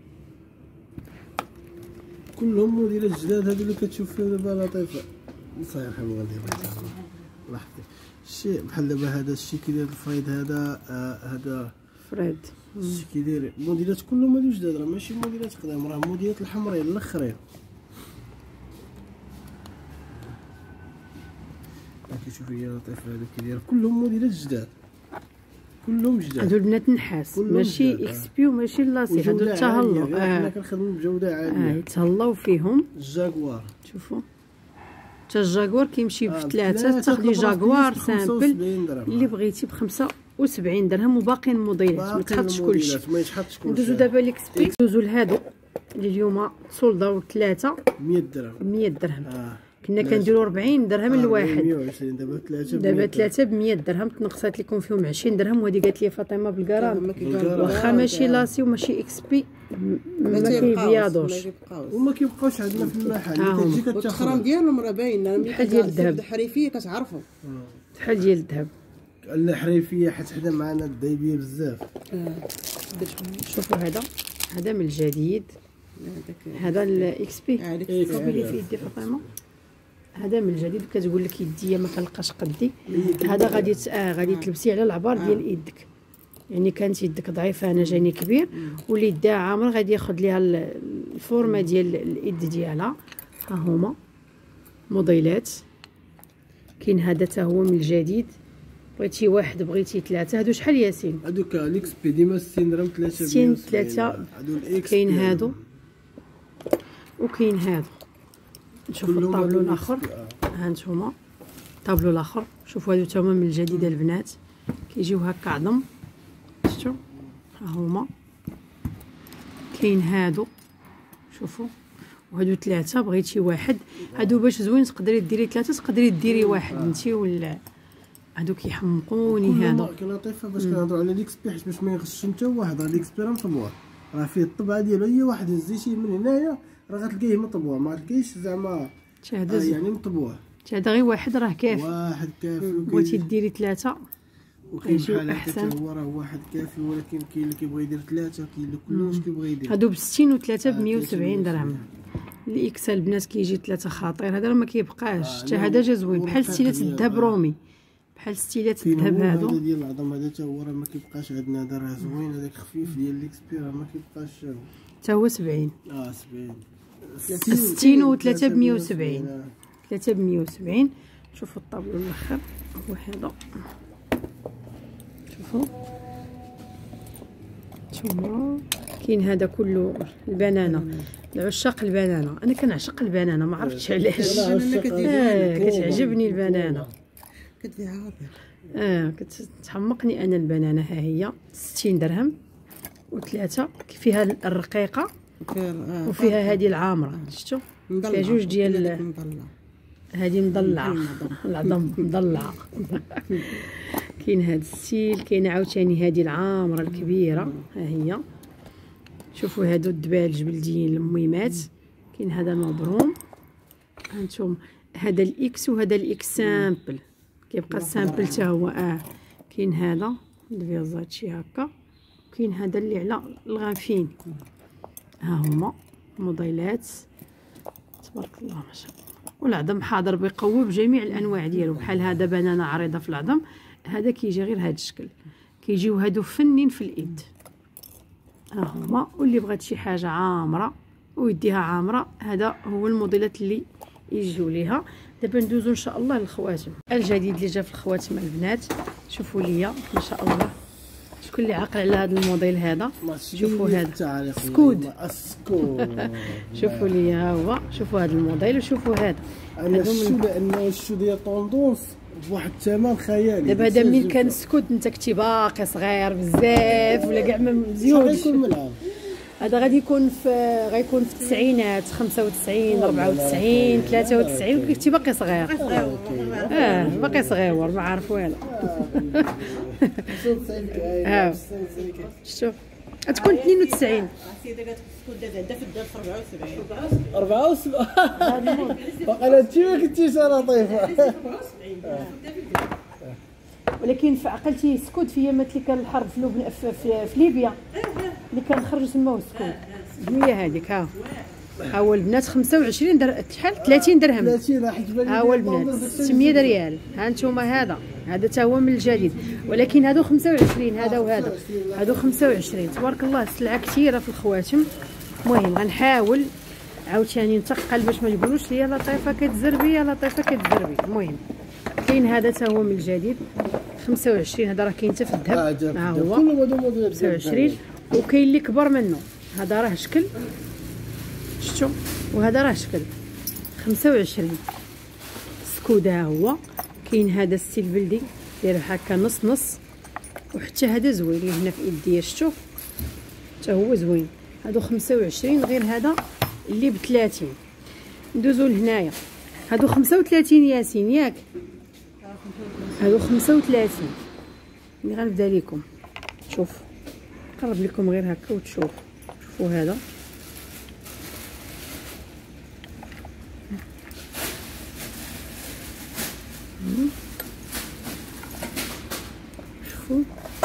كلهم موديلات جداد. هادو اللي كتشوف فيهم دابا لطيفه. الله يرحم والديك الله يحفظك. الشيء بحال دابا هذا الشيء كيدير الفريد هذا آه هذا فريد الشيء كيدير موديلات كلهم هادو جداد، راه ماشي موديلات قدام، راه موديلات الحمرين الاخرين. كيشوف هي لطيفه هذا كيدير كلهم موديلات جداد، كلهم جداد. هادو البنات نحاس ماشي اكس بي وماشي لاسي، هادو تهلاو. اه حنا كنخدموا بجوده عاليه. اه تهلاو فيهم. الجاكوار شوفوا حتى الجاكوار كيمشي بثلاثه. تاخدي جاكوار سامبل اللي بغيتي ب خمسة وسبعين درهم، وباقي الموديلات ما تحطش كلشي. ندوزو دابا ليكس بي. ندوزو لهادو اللي اليوم سولداو ثلاثه مية درهم. مية درهم. آه. كنا كنديروا أربعين درهم الواحد. مية وعشرين دابا ثلاثه دابا ثلاثه ب مية درهم. تنقصات لكم فيهم عشرين درهم. وهذه قالت لي فاطمه بالكرام واخا ماشي لاسي وماشي اكس بي ما كيبياضوش وما كيبقاوش عندنا في المحل. كتجي كتاخذ التخرم ديالهم راه باينه بحال ديال الذهب. الحريفيه كتعرفوا بحال ديال الذهب. الحريفيه حيت حدا معنا الدايبيه بزاف. شوفوا هذا هذا من الجديد. هذا الاكس بي صافي لي في يدي فاطمه. هذا من الجديد. كتقول لك يديا ما كنلقاش قدي. هذا غادي اه غادي تلبسيه على العبار ديال يدك، يعني كانت يدك ضعيفه انا جاني كبير واللي يدها عامر غادي ياخذ ليها الفورمه ديال اليد ديالها. ها هما موديلات. كاين هذا حتى هو من الجديد. بغيتي واحد بغيتي ثلاثه. هادو شحال ياسين؟ هادوك ليكس بي ديما ستين درهم ثلاثه ستين ثلاثه. كاين هادو وكاين هادو. نشوفوا الطابلو الاخر. ها نتوما الطابلو الاخر. شوفوا هادو تما من الجديده البنات كيجيو هكا عظم. شفتوا ها هما. كاين هادو شوفوا. وهادو ثلاثه بغيتي واحد. هادو باش زوين تقدري ديري ثلاثه تقدري ديري واحد انتي ولا. هادو كيحمقوني. هادو لطيفه باش كنهضروا على ليكس بي حيت باش ما يغشش حتى واحد. راه ليكس بي راه مطبوع، راه فيه الطبعه ديالو. اي واحد هزيتيه من هنايا راه غتلقيه مطبوع، ما غتلقايش زعما هذا يعني مطبوع. هذا غير واحد راه كافي. واحد كافي. بغيتي ديري ثلاثه وكاين احسن. هو راه واحد كافي، ولكن كاين اللي كيبغي يدير ثلاثه، كاين اللي كلش كيبغي يدير. هادو ب ستين وثلاثه ب مية وسبعين درهم. الاكس البنات كيجي ثلاثه خطير. هذا راه ما كيبقاش. حتى هذا جا زوين بحال ستيلات الذهب رومي، بحال ستيلات الذهب هادو. هذا ديال العظم هذا حتى هو راه ما كيبقاش عندنا. هذا راه زوين. هذاك خفيف ديال ليكس بي راه ما كيبقاش حتى هو سبعين. اه سبعين. ستين وثلاثه ب مية وسبعين. ثلاثة ب مية وسبعين. شوفوا الطابلو الاخر هو هذا، شوفوا نتوما كاين هذا كله البنانه. العشاق البنانه، انا كنعشق البنانه ما عرفتش علاش. اه كتعجبني البنانه، كتفي عاطر. اه كتحمقني انا البنانه. ها هي ستين درهم وثلاثه، فيها الرقيقه وفيها هذه العامره. شفتوا فيها جوج ديال هذه مضلعه العظم مضلعه. كاين هذا الستيل، كاين عاوتاني هذه العامره الكبيره. ها هي شوفوا هادو الدبالج بلديين الميمات. كاين هذا المبروم، هانتوما هذا الاكس وهذا الاكس سامبل، كيبقى السامبل حتى هو. اه كاين هذا الفيزات شي هكا، كاين هذا اللي على الغافين. ها هما موديلات تبارك الله ما شاء الله. والعظم حاضر بقوه بجميع الانواع ديالو. بحال هذا بنانه عريضه في العظم، هذا كيجي غير هذا الشكل. كيجيو هادو فنين في الايد. ها هما. واللي بغات شي حاجه عامره ويديها عامره، هذا هو الموديلات اللي يجيو ليها. دابا ندوزو ان شاء الله للخواتم. الجديد اللي جا في الخواتم البنات، شوفوا ليا ما شاء الله. شكون اللي عاقل على هذا الموديل هذا؟ شوفوا هذا سكود. شوفوا ليا ها هو، شوفوا هذا الموديل وشوفوا هذا. انا شو لانه الشو ديال طوندونس بواحد الثمن خيالي. دابا هذا ملي كان سكود انت كنتي باقي صغير بزاف ولا كاع ما مزيونش. شحال يكون من عام؟ هذا غادي يكون في غيكون في التسعينات، خمسة وتسعين، أربعة وتسعين، ثلاثة وتسعين. كنتي باقي صغير. اه باقي صغيور ما عارف والو. ها شوف غتكون اثنين وتسعين. أربعة وسبعين. باقي هادشي ما كنتيش لطيفه. ولكن عقلتي سكود في ايامات اللي كان الحرب في لبنان في, في, في ليبيا اللي كان خرجوا سموه سكود. هي هذيك. ها ها هو البنات خمسة وعشرين در... شحال ثلاثين درهم. ها هو البنات ستمية ريال. ها نتوما هذا هذا تا هو من الجديد، ولكن هادو خمسة وعشرين. هذا وهذا هادو خمسة وعشرين. تبارك الله السلعه كثيره في الخواتم. المهم غنحاول عاوتاني نتقل باش ما نقولوش ليا لطيفه كتزربي يا لطيفه كتزربي. المهم كاين هذا تا هو من الجديد خمسة وعشرين. هذا راه كاين حتى في الذهب. ها هو خمسة وعشرين. وكاين اللي كبر منه، هذا راه شكل شفتوا، وهذا راه شكل خمسة وعشرين. سكود ها هو. كاين هذا ستيل بلدي داير هكا نص نص، وحتى هذا زوين اللي هنا في يدي. شفتوا حتى هو زوين. هادو خمسة وعشرين غير هذا اللي ب ثلاثين. ندوزو لهنايا. هادو خمسة وثلاثين ياسين ياك؟ هادو خمسة وثلاثين. ملي غنبدا لكم شوف نقرب لكم غير هكا وتشوف. شوفوا هذا شوفوا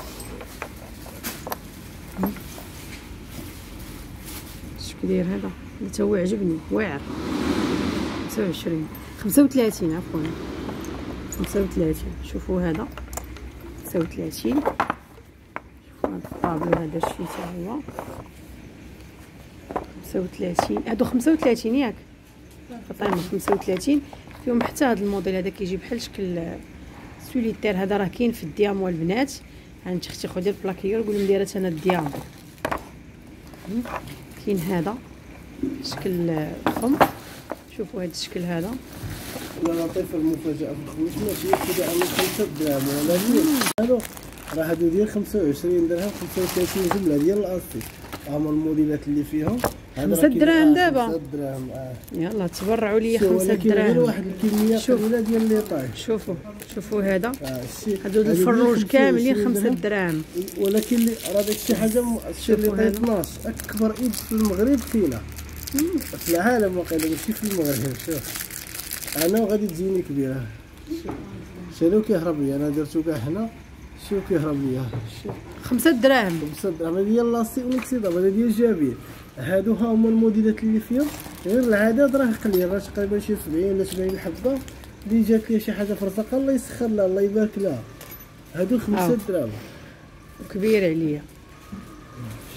شكون داير هذا. حتى هو عجبني واعر. خمسة وعشرين خمسة وثلاثين عفوا خمسة وثلاثين. شوفوا هذا خمسة وثلاثين. شوفوا هذا الطابلو هذا الشيء تا هو خمسة وثلاثين. هادو خمسة وثلاثين ياك فاطمه؟ خمسة وثلاثين. فيهم حتى هذا الموديل هذا كيجي بحال شكل سوليتير. هذا راه كاين في الديامو البنات. عندي اختي خدي البلاكيور قول لهم دايره انا الديامو. كاين هذا شكل فم. شوفوا هذا الشكل هذا. لا لطيفه المفاجاه في الخواتم ماشي كذا عامل خمسة دراهم ولكن هادو راه هادو ديال خمسة وعشرين درهم خمسة وثلاثين جمله ديال الاصلي. هما الموديلات اللي فيهم خمسة دراهم دابا. خمسة دراهم. اه يلا تبرعوا لي خمسة دراهم. غير واحد الكميه قليله ديال لي طاي. شوفوا شوفوا هذا اه هادو الفروج كاملين خمسة دراهم. ولكن راه داكشي حاجه اللي طاي اثناش اكبر ايد في المغرب فينا في العالم واقيلا ماشي في المغرب. شوف انا وغادي تجيني كبيره. شنو كيهرب لي انا درتو كاع هنا. شوف كيهرب لي خمسة دراهم. خمسة دراهم. هذه ديال لاصي اونكسيدا هذا ديال جابير. هادو ها هما الموديلات اللي فيهم. غير العدد راه قليل راه تقريبا شي سبعين ولا ثمانين حبه. اللي جات لي شي حاجه في رزقها الله يسخر لها الله يبارك لها. هادو خمسة دراهم وكبير عليا.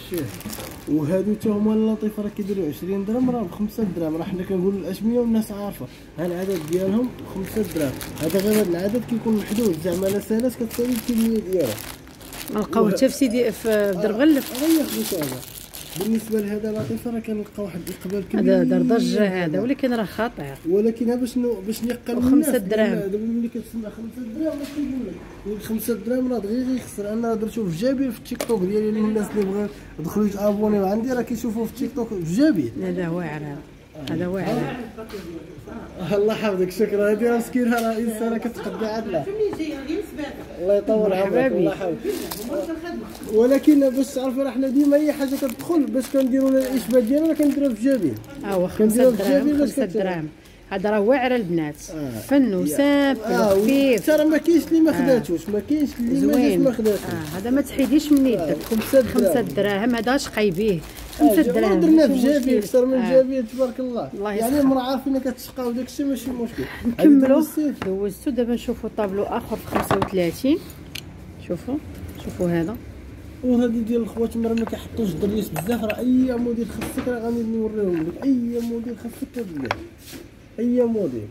شوف وهادو تا هما اللطيفه راه كيديروا عشرين درهم راه بخمسة دراهم، راه حنا كنقولوا الاشميه والناس عارفه ها العدد ديالهم خمسة دراهم. هذا غير هذا العدد كيكون محدود زعما لا سالات كتسالي الكميه ديالها. نلقاو حتى في سيدي في درب غلف. هيا خديت هذا بالنسبه لهذا لطيفه راه كنلقى واحد الاقبال كبير. هذا دار ضجه هذا ولكن راه خطير. ولكن باش باش نيقن وخمسة دراهم. دابا ملي كتسمع خمسة دراهم اش كيقول لك؟ خمسة دراهم راه دغيا غيخسر. انا درتو في جابير في التيك توك ديالي الناس اللي بغاو يدخلوا يتابونيو عندي راه كيشوفوه في التيك توك في جابير. هذا واعر هذا هذا واعر. الله يحفظك شكرا. هذه مسكينه راه انسانه كتقضي عدله. الله يطول عمرك الله يحفظك. ولكن باش تعرفوا راه حنا ديما اي حاجه كتدخل باش كنديروا الاشباه ديالنا كنديروها في جابير. ها هو خمسة دراهم خمسة دراهم. هذا راه واعر البنات. آه. فن وسامبل آه وخفيف. ترى ما كاينش اللي ما خداتوش ما كاينش اللي ما جاش ما خداتوش. اه هذا ما تحيديش من يدك. خمسة خمسة دراهم هذا شقي به. خمسة دراهم درنا في جابير اكثر من آه. جابير تبارك الله. الله يعني مرة عارفين كتشقى وداك الشيء ماشي مشكل. نكملوا دوزتو. دابا نشوفوا طابلو اخر في خمسة وثلاثين. شوفوا شوفوا هذا. وهذه ديال الخواتم راه ما كيحطوش دريس بزاف. راه اي موديل خاصك راه غادي نوريهم لك. اي موديل خاصك كدير اي موديل.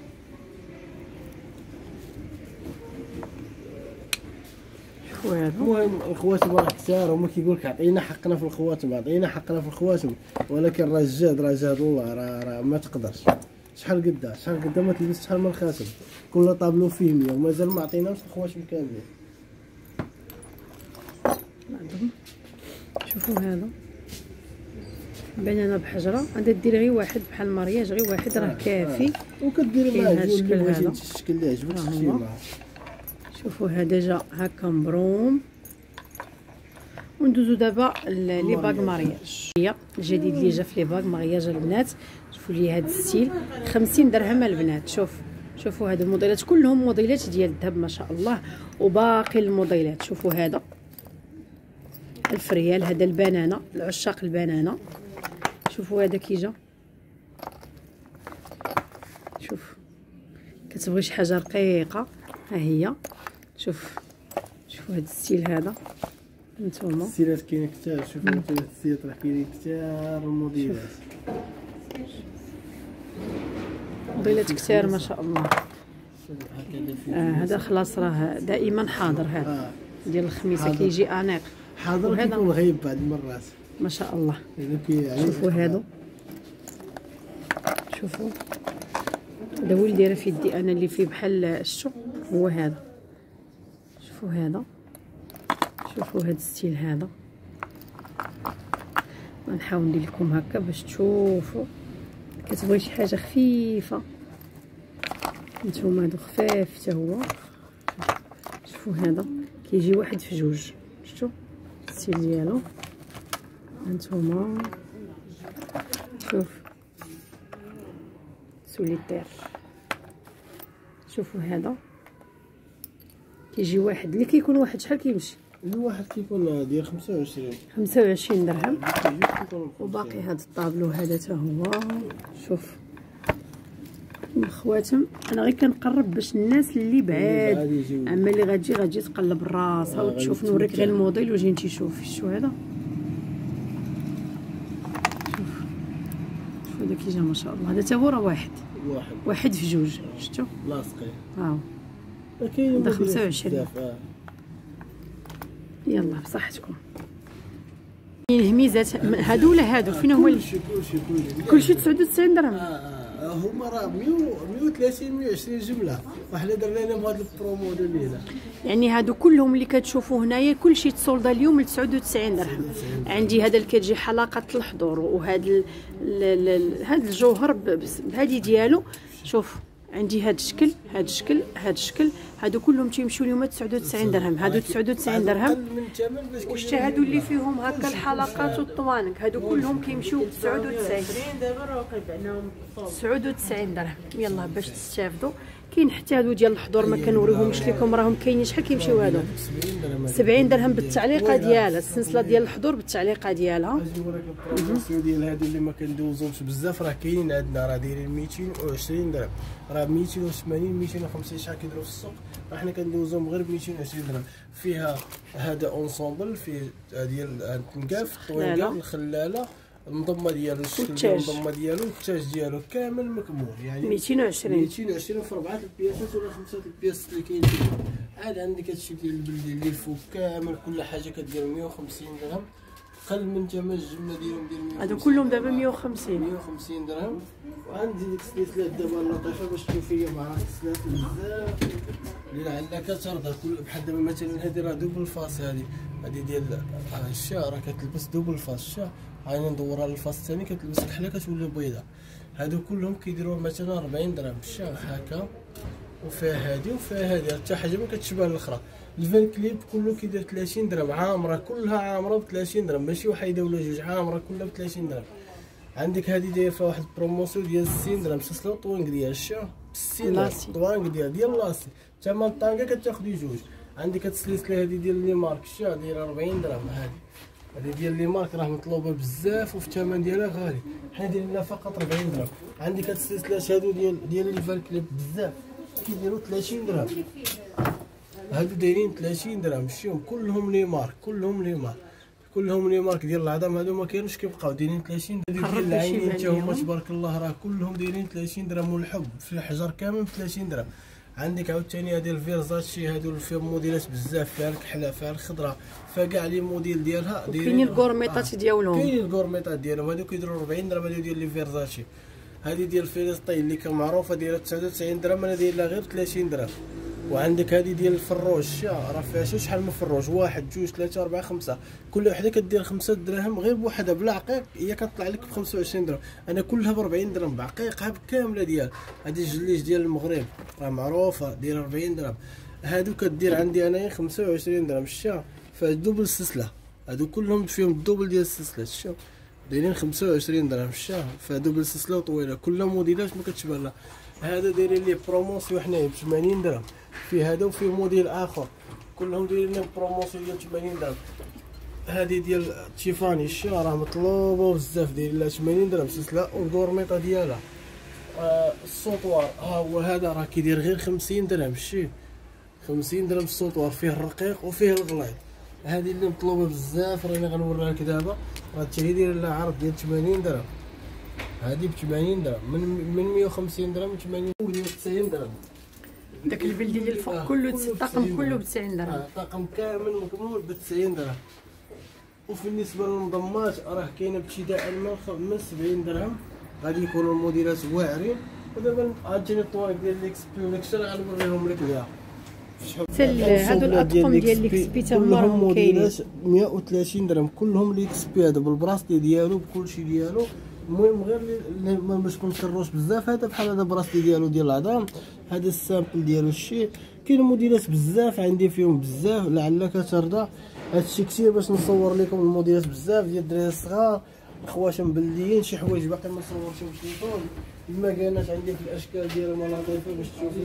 شوفوا هذا. المهم الخواتم راه كثار هما كيقول لك عطينا حقنا في الخواتم عطينا حقنا في الخواتم. ولكن راه الجهد راه جهد الله راه راه ما تقدرش. شحال قدا شحال قدا ما تلبس شحال من خاتم. كل طابلو فيه مية ومازال ما عطيناش الخواتم كاملين. شوفوا هذا بنانه بحجره. هذا دير غير واحد بحال المرياج غير واحد راه كافي. وكديري معاه هذا الشكل هذا الشكل اللي عجبك تشري معاه. شوفوا هذا جا هكا مبروم. وندوزو دابا لي باغ مارياج. هي الجديد اللي جا في لي باغ مارياج البنات. شوفوا لي هذا الستيل خمسين درهم البنات. شوف شوفوا هاد الموديلات كلهم موديلات ديال الذهب ما شاء الله. وباقي الموديلات شوفوا هذا ألف ريال. هذا البنانه العشاق البنانه. شوفوا هذا كي جا. شوف كتبغي شي حاجه رقيقه ها هي. شوف شوفوا هذا الستيل هذا نتوما. الستيلات كاينه كثار. شوفوا انتم الستيلات راه كاينين كثار الموديلات. موديلات كثار ما شاء الله. آه هذا خلاص راه دائما حاضر. هذا آه. ديال الخميسه كيجي انيق حاضر كيكون غايب بعض المرات ما شاء الله. يعني شوفوا هادو شوفوا هذا هو اللي دايره في يدي انا اللي فيه بحال الشو هو هذا. شوفوا هذا شوفوا هذا الستيل هذا. غنحاول ندير لكم هكا باش تشوفوا. كتبغي شي حاجه خفيفه نتوما هادو خفاف حتى هو. شوفوا هذا كيجي واحد في جوج. شفتوا الستيل ديالو هانتوما. شوف سوليتير. شوفوا هذا كيجي واحد اللي كيكون واحد شحال كيمشي. الواحد كيكون ديال خمسة وعشرين خمسة وعشرين درهم. وباقي هذا الطابلو هذا حتى هو. شوف الخواتم انا غير كنقرب باش الناس اللي بعاد اما اللي غتجي غتجي تقلب راسها وتشوف. نوريك غير الموديل وجي انت شوفي شو هذا. شوف شوف هذا كي جا ما شاء الله. هذا حتى هو راه واحد واحد واحد في جوج. شفتوا لاصقين ها كاين هذا خمسة وعشرين. يلا بصحتكم. كاين هميزات هادو ولا هادو فين هما؟ كلشي كلشي كلشي كلشي تسعة وتسعين درهم. اه هما راه مية وثلاثين مية وعشرين جمله وحنا درنا لهم هذا البرومو ديال هنا. يعني هادو كلهم اللي كتشوفوا هنايا كلشي تصولدا اليوم ل تسعة وتسعين درهم. عندي هذا اللي كتجي حلقه الحضور وهذا هذا الجوهر بهذه ديالو. شوف عندي هذا الشكل هذا الشكل هذا الشكل هادو كلهم تيمشيو اليوم تسعة وتسعين درهم. هادو تسعة وتسعين درهم. وشتي هادو اللي فيهم هكا الحلقات والطوانق هادو كلهم كيمشيو ب تسعة وتسعين. تسعة وتسعين درهم. يلا باش تستافدوا. كاين حتى هادو ديال الحضور ما كنوريهمش لكم راهم كاينين. شحال كيمشيو هادو؟ سبعين درهم بالتعليقه ديالها. السلسله ديال الحضور بالتعليقه ديالها. البروموسيون ديال هادو اللي ما كندوزوش بزاف راه كاينين عندنا راه دايرين ميتين وعشرين درهم. راه ميتين وثمانين ميتين وخمسين شحال كيديروا في السوق، حنا كندوزوهم غير ب ميتين وعشرين درهم. فيها هذا اونسومبل فيه ديال التنقاف، الطوينكه، الخلاله، المضمه ديالو، الشكل ديال المضمه ديالو، التاج ديالو كامل مكمول. يعني ميتين وعشرين ميتين وعشرين في اربعه البياسات ولا خمسه البياسات اللي كاين فيه. عاد عندك هادشي ديال البلدي اللي الفوق كامل كل حاجه كدير مية وخمسين درهم. قل من ثمن الجمله ديالهم ديال هادو كلهم دابا مية وخمسين مية وخمسين درهم. وعندي ديك السلسلات دابا اللطيفه باش تشوفي مع السلسلات بزاف اللي لعلك ترضى. كل بحال دابا مثلا هادي راه دوبل فاس، هادي هادي ديال الشا راه كتلبس دوبل فاس. الشا هاني ندورها للفاس الثاني كتلبس كحله كتولي بيضاء. هادو كلهم كيديروا مثلا أربعين درهم الشا هكا. وفيها هادي وفيها هادي حتى حاجه ما كتشبه الاخرى. الفان كليب كله كيدير ثلاثين درهم عامره، كلها عامره ب ثلاثين درهم، ماشي وحيده ولا جوج، عامره كلها ب ثلاثين درهم. عندك هادي داير فيها واحد البروموسيون ديال ستين درهم، سلسله طوينك ديال الشا ب ستين درهم، طوينك ديال ديال لاسي ثمن الطانكه كتاخدي جوج. عندك هاد السلسله هادي ديال لي مارك الشا دايره أربعين درهم. هادي هادي ديال لي مارك راه مطلوبه بزاف وفي الثمن ديالها غالي، حنا دايرين لها فقط أربعين درهم. عندك هاد السلسلات هادو ديال ديال الفان كليب بزاف كيديروا ثلاثين درهم. هادو دايرين ثلاثين درهم، شتيهم كلهم لي مارك، كلهم لي مارك، كلهم لي مارك ديال العظام. هادو ما كاينوش كيبقاو دايرين ثلاثين درهم. ديال العينين حتى هما تبارك الله راه كلهم دايرين ثلاثين درهم. والحب في الحجر كامل ب ثلاثين درهم. عندك عاوتاني هادي الفيرزاتشي، هادو فيها موديلات بزاف، فيها الكحله، فيها الخضراء، فيها كاع لي موديل ديالها. كاينين الكورميطات ديالهم، كاينين الكورميطات ديالهم، هادو كيديروا أربعين درهم. هادو ديال لي فيرزاتشي. هذه ديال فلسطين اللي كان معروفه دايره تسعة وتسعين درهم، انا داير لها غير ثلاثين درهم. وعندك هذه ديال الفروج، راه فيها شي شحال من فروج، واحد جوج ثلاثه اربعه خمسه، كل وحده كدير خمسة دراهم غير بوحدها بلا عقيق، هي كتطلع لك ب خمسة وعشرين درهم. انا كلها ب أربعين درهم بعقيقها كامله ديال. هذه الجليج ديال المغرب راه معروفه دايره أربعين درهم. هادو كدير عندي انايا خمسة وعشرين درهم الشا، فدوبل السلسله. هادو كلهم فيهم الدوبل ديال السلسله الشا دايرين خمسة وعشرين درهم الشهر، فدوبل سلسله طويله كلها موديلات ما كتشبه لها. هذا دايرين ليه بروموسيون حنايا ب ثمانين درهم، في هذا وفي موديل اخر كلهم دايرين ليه بروموسيون ديال ثمانين درهم. هذه ديال تيفاني الشهر راه مطلوبه بزاف، دايرين لها ثمانين درهم سلسله والكورميطه ديالها. آه السوطوار ها هو هذا راه كيدير غير خمسين درهم شتي، خمسين درهم السوطوار، فيه الرقيق وفيه الغليظ. هذه اللي مطلوبه بزاف راني غنوريها لك دابا، راه حتى هي دايره لها عرض ديال ثمانين درهم. هذه ب ثمانين درهم، من من مية وخمسين درهم ل ثمانين ديال تسعين درهم. داك البلدي ديال الفوق كله الطاقم كله ب تسعين درهم. اه الطاقم كامل مكمول ب تسعين درهم. وفي بالنسبه للمضمات راه كاينه ابتداء من سبعين درهم، غادي يكونوا الموديلات واعرين. ودابا عاوتاني الطوارق ديال ليكس بي وليكس راه غنوريهم لك ليها. حتى هادو الاطقم ديال ليكس بي تا هما راهم كاينين مية وثلاثين درهم كلهم ليكس بي، هذا بالبراستي ديالو بكلشي ديالو. المهم غير باش منكروش بزاف، هذا بحال هذا براستي ديالو ديال العظام، هذا السامبل ديالو الشي. كاين موديلات بزاف عندي فيهم بزاف لعلك ترضى. هادشي كثير باش نصور لكم الموديلات بزاف ديال الدراري الصغار، خواشم بلديين، شي حوايج باقي ما صورتهم في التليفون. المكانات عندي في الاشكال ديالهم لطيفه باش تشوفوا.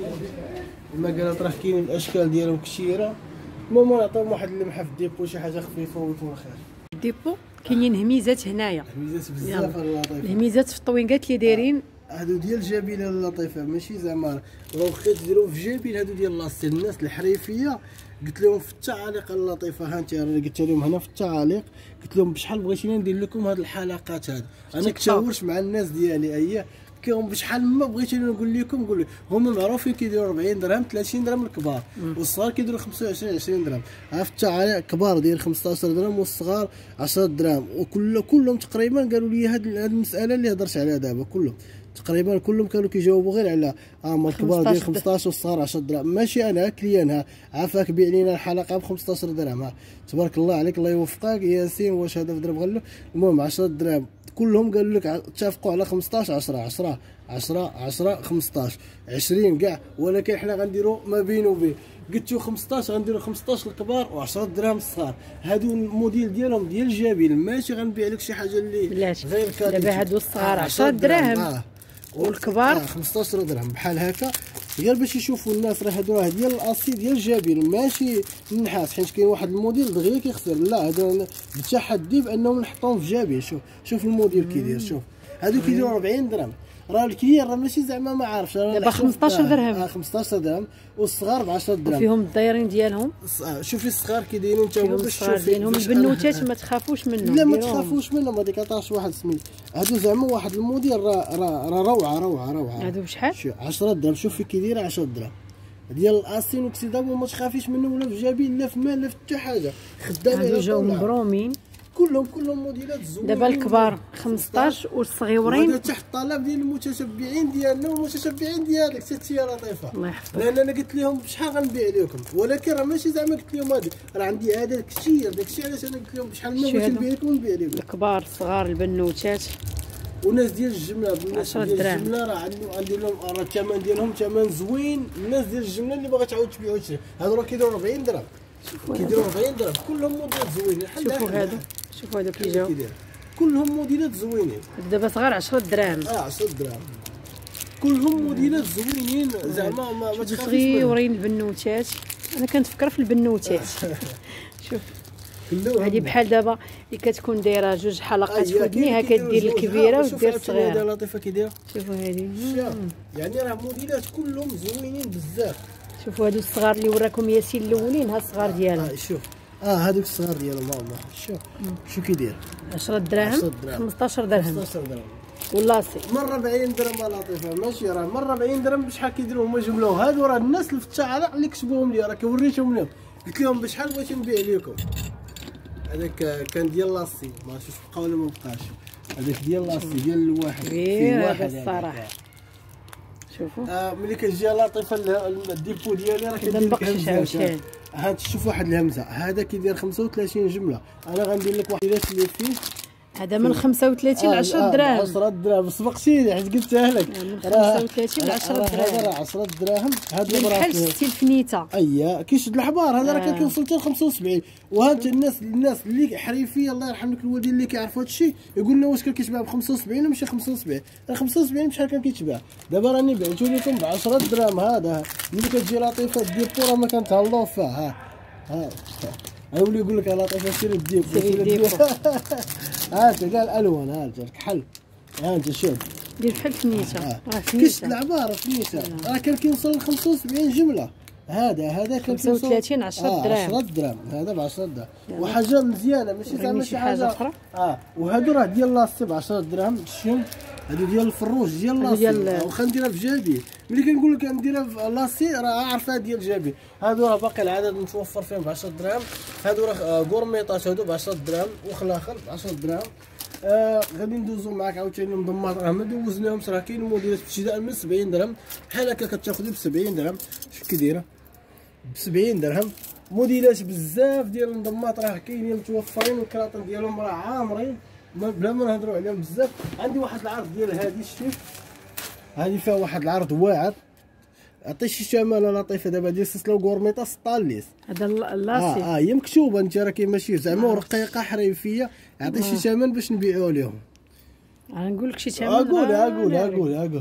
المكانات راه كاينين الاشكال ديالهم كثيره. المهم نعطيهم واحد اللمحه في الديبو شي حاجه خفيفه ويكون خير. الديبو كاينين هميزات هنايا، هميزات بزاف لطيفه، الهميزات في الطوينكات اللي دايرين هادو ديال جابيله اللطيفه، ماشي زعما لو بغيتو ديروهم في جابيل. هادو ديال لاصي الناس الحريفيه، قلت لهم في التعاليق اللطيفه، ها انت راني قلت لهم هنا في التعاليق، قلت لهم بشحال بغيتيني ندير لكم هاد الحلقات هاد. انا كتشاورش مع الناس ديالي، اييه قلت لهم بشحال ما بغيتيني نقول لكم قول لي. هما معروفين كيديروا أربعين درهم ثلاثين درهم الكبار، والصغار كيديروا خمسة وعشرين عشرين درهم. ها في التعاليق كبار داير خمسطاش درهم والصغار عشرة درهم. وكل كلهم تقريبا قالوا لي هاد المساله اللي هضرت عليها دابا، كلهم تقريبا كلهم كانوا كيجاوبوا غير على اه الكبار ديال خمسطاش والصغار عشرة درهم. ماشي انا كليان، ها عافاك بيع لينا الحلقه ب خمسطاش درهم. ها تبارك الله عليك، الله يوفقك ياسين. واش هذا في درهم غلو؟ المهم عشرة درهم كلهم قالوا لك اتفقوا على خمسطاش عشرة عشرة عشرة عشرة خمسطاش عشرين كاع، ولكن حنا غنديروا ما بين وبين. قلتو خمسطاش غنديروا خمسطاش الكبار و10 دراهم الصغار. هادو الموديل ديالهم ديال جابيل، ماشي غنبيع لك شي حاجه اللي غير كاتب. دابا هادو الصغار عشرة دراهم آه. والكبار آه خمسطاش درهم بحال هكا، غير باش يشوفوا الناس راه هادو راه ديال الاصلي ديال جابيل ماشي النحاس. حيت كاين واحد الموديل دغيا كيخسر، لا هادو بتحدي بانهم نحطوهم في جابيل. شوف شوف الموديل كيدير، شوف هادو كيديروا أربعين درهم. راه الكبير راه ماشي زعما ما عارفش راه دابا خمسطاش درهم. اه خمسطاش درهم والصغار ب عشرة درهم. وفيهم الدايرين ديالهم. شوفي الصغار كي دايرين نتا هما باش تشوفي ديالهم البنوتات ما تخافوش منهم. لا ما تخافوش منهم، هذيك عطاش واحد سميت هادو زعما واحد الموديل راه راه راه روعه روعه روعه. هادو بشحال؟ عشرة درهم. شوفي كي دايره عشرة درهم ديال الاسين اوكسيدابل، ما تخافيش منهم لا في جابين لا في مال لا في حتى حاجه، خدامين. هادو جاو مبرومين كلهم كلهم موديلات زوينين. دابا الكبار خمسطاش والصغيورين هذا تحت الطلب ديال المتشبعين ديالنا والمتشبعين ديالك حتى هي لطيفه. الله يحفظك. لان انا قلت لهم بشحال غنبيع لكم، ولكن راه ماشي زعما قلت لهم هذا راه عندي هذا كثير، داكشي علاش انا قلت لهم بشحال ما بغيت نبيع لكم نبيع لكم. الكبار الصغار البنوتات والناس ديال الجمله بالناس عشرة ديال دراهم. الجمله راه غندير لهم راه الثمن ديالهم ثمن زوين. الناس ديال الجمله اللي باغا تعاود تبيعوا تشري هادو راه كيديروا أربعين درهم، كيديروا أربعين درهم كلهم موديلات زوينين. شوفوا هادو شوفوا هادو كي جاو كلهم موديلات زوينين. دابا صغار عشرة دراهم. اه عشرة دراهم كلهم موديلات زوينين زعما ما ما تخافيش. صغيورين البنوتات، انا كنتفكر في البنوتات. شوف هذه بحال دابا اللي كتكون دايره جوج حلقات في ودنيها كدير الكبيره ودير الصغيره. لطيفه كي دايره. شوفوا هذه يعني راه موديلات كلهم زوينين بزاف. شوفوا هادو الصغار اللي وراكم ياسين الاولين، ها الصغار ديالهم. اه شوف اه هذوك الصغار ديالهم ماما شوف شو كيدير. عشرة دراهم خمسطاش درهم خمسطاش درهم واللاصي من أربعين درهم لطيفه. ماشي راه من أربعين درهم بشحال كيديروا هما جملوا هادو راه الناس اللي في التعالق اللي كتبوهم لي راه كوريتهم لهم قلت لهم بشحال بغيتي نبيع لكم. هذاك كان ديال لاصي ما عرفتش بقى ولا ما بقاش. هذاك ديال لاصي ديال الواحد فيه واحد الصراحه. شوفوا آه ملي كتجي لطيفه الديبو ديالي راه كيدير لك همزه. ها تشوف واحد الهمزه هذا كيدير خمسة وثلاثين جمله. انا غندير لك واحد اللي فيه هذا من خمسة وثلاثين ل عشرة دراهم. عشرة دراهم سبقتيني حيت قلتها لك. من خمسة وثلاثين ل عشرة دراهم. هذا راه عشرة دراهم. هذا بحال شتي الفنيته. اييه كيشد الحبار. هذا راه كان كيوصل حتى ل خمسة وسبعين. وهاد الناس الناس اللي حريفيه الله يرحم لك الوالدين اللي كيعرفوا هذا الشيء يقول لنا واش كان كيتباع ب خمسة وسبعين ولا ماشي خمسة وسبعين. راه خمسة وسبعين بشحال كان كيتباع. دابا راني بعتو لكم ب عشرة دراهم. هذا ملي كتجي لطيفه الديبو راه ما كنتهلاو فيها. ها ها يولي يقول لك لطيفه سير الديبو سير الديبو. ها انت كاع الالوان. ها انت الكحل. ها انت شوف دير بحال الفنيته. راه كيش فنيته العباره فنيته. راه كان كيوصل ل خمسة وسبعين جمله. هذا هذا كان خمسة وثلاثين عشرة دراهم. عشرة دراهم. هذا ب عشرة دراهم وحاجه مزيانه ماشي زعما شي حاجه اخرى. اه وهادو راه ديال لاصي ب عشرة دراهم. شوف هادو ديال الفروج ديال لاصي واخا نديرها في جابي. ملي كنقول لك نديرها في لاصي راه عارفها ديال جابي. هادو راه باقي العدد متوفر فيهم ب عشرة دراهم. هادو راه غورميطات هادو ب عشرة دراهم وخلاخر ب عشرة دراهم. آه غادي ندوزو معاك عاوتاني مضمات راه ما دوزناهمش. راه كاين موديلات ابتداء من سبعين درهم بحال هكا كتاخذي ب سبعين درهم. شوف كي دايره ب سبعين درهم. موديلات بزاف ديال المضمات راه كاينين متوفرين والكراطن ديالهم راه عامرين بلا ما نهضروا عليهم بزاف. عندي واحد العرض ديال هذه شوف هذه فيها واحد العرض واعر. عطي شي ثمن لطيفه دابا ديال سلسله غورميطا ستاليس. هذا اللاصي اه اه هي مكتوبه انت راه كاين ماشي زعما رقيقه حريفيه. عطي شي ثمن باش نبيعوه لهم. غنقول لك شي ثمن. اقول اقول اقول اقول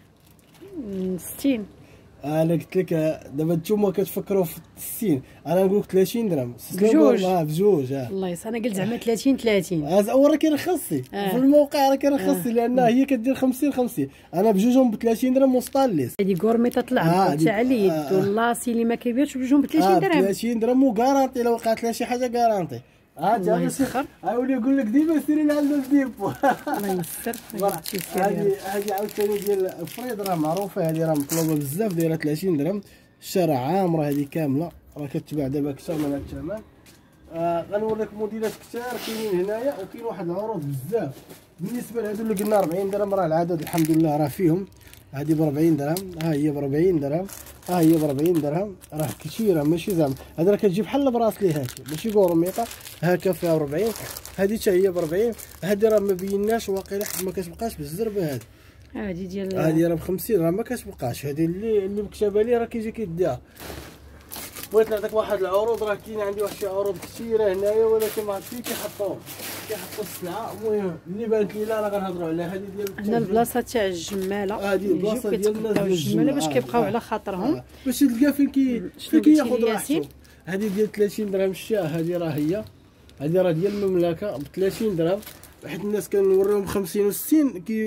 ستين. انا قلت لك دابا نتوما كتفكروا في الستين. انا نقول لك ثلاثين درهم بجوج. اه بجوج. اه الله يس انا قلت زعما ثلاثين ثلاثين. هذا راه كيرخصي آه. في الموقع راه كيرخصي لان هي كدير خمسين خمسين. انا بجوجهم ب ثلاثين درهم وستانليس. هذه غورميطه طلع تاع اليد واللاصي اللي ما كيبيعش بجوجهم ب ثلاثين درهم. ثلاثين درهم وكارانتي لو وقعت لها شي حاجه كارانتي. ها الله يسخر. غيولي يقول لك ديما سيري لعند الديبو. الله يسر. هذه هذه عاوتاني ديال فريد راه معروفه. هذه راه مطلوبه بزاف دايره ثلاثين درهم. الشارع عامره هذه كامله راه كتباع دابا اكثر من هذا الثمن. آه غنوريك موديلات كثار كاينين هنايا وكاين واحد العروض بزاف. بالنسبه لهادو اللي قلنا أربعين درهم راه العدد الحمد لله راه فيهم. هذه ب أربعين درهم. ها هي ب أربعين درهم. ها هي ب أربعين درهم. راه كثيره ماشي زعما هذا راه كتجي بحال البراسلي هادي ماشي غورميطه. هاكا فيها أربعين. هذه حتى هي ب أربعين. هذه راه ما بيناش واقيلا حيت ما كتبقاش بالزربه. هذه هذه ديال هذه راه ب خمسين راه ما كتبقاش. هذه اللي اللي مكتبه لي راه كيجي كيديها. بغيت نعطيك واحد العروض راه كاين عندي واحد شي عروض كثيره هنايا ولكن ما عرفتش فين كيحطوهم. كيحطوا السلعه. المهم اللي بانت لي لا راه غنهضروا عليها. هذه ديال هنا البلاصه تاع الجماله. هذه البلاصه ديال الناس ديال الجماله باش كيبقاو على خاطرهم باش تلقى فين كي فين كياخذ راحته. هذه ديال ثلاثين درهم الشاه. هذه راه هي هذه راه ديال المملكه ب ثلاثين درهم حيت الناس كنوريهم خمسين و ستين كي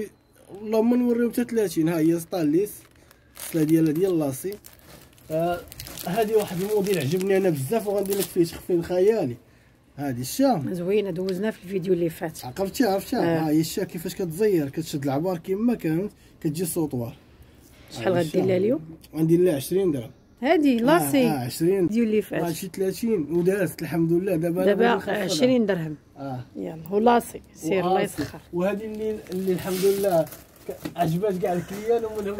اللهم نوريو حتى ثلاثين. ها هي ستانليس السلا ديالها ديال لاصي. آه هذه واحد الموديل عجبني انا بزاف وغندير لك فيه تخفيض خيالي. هذه الشام زوينه دوزنا في الفيديو اللي فات. عقبتي عرفتها. آه. ها هي الشام كيفاش كتزير كتشد العبار كيما كانت كتجي سوطوار. شحال غدير لها اليوم؟ غندير لها عشرين درهم. هذه لاسي اه, آه عشرين الفيديو اللي فات ماشي ثلاثين ودازت الحمد لله. دابا دابا عشرين درهم. اه يلا ولاسي سير الله يسخر. وهذه اللي اللي الحمد لله عجبات كاع الكليان ومنهم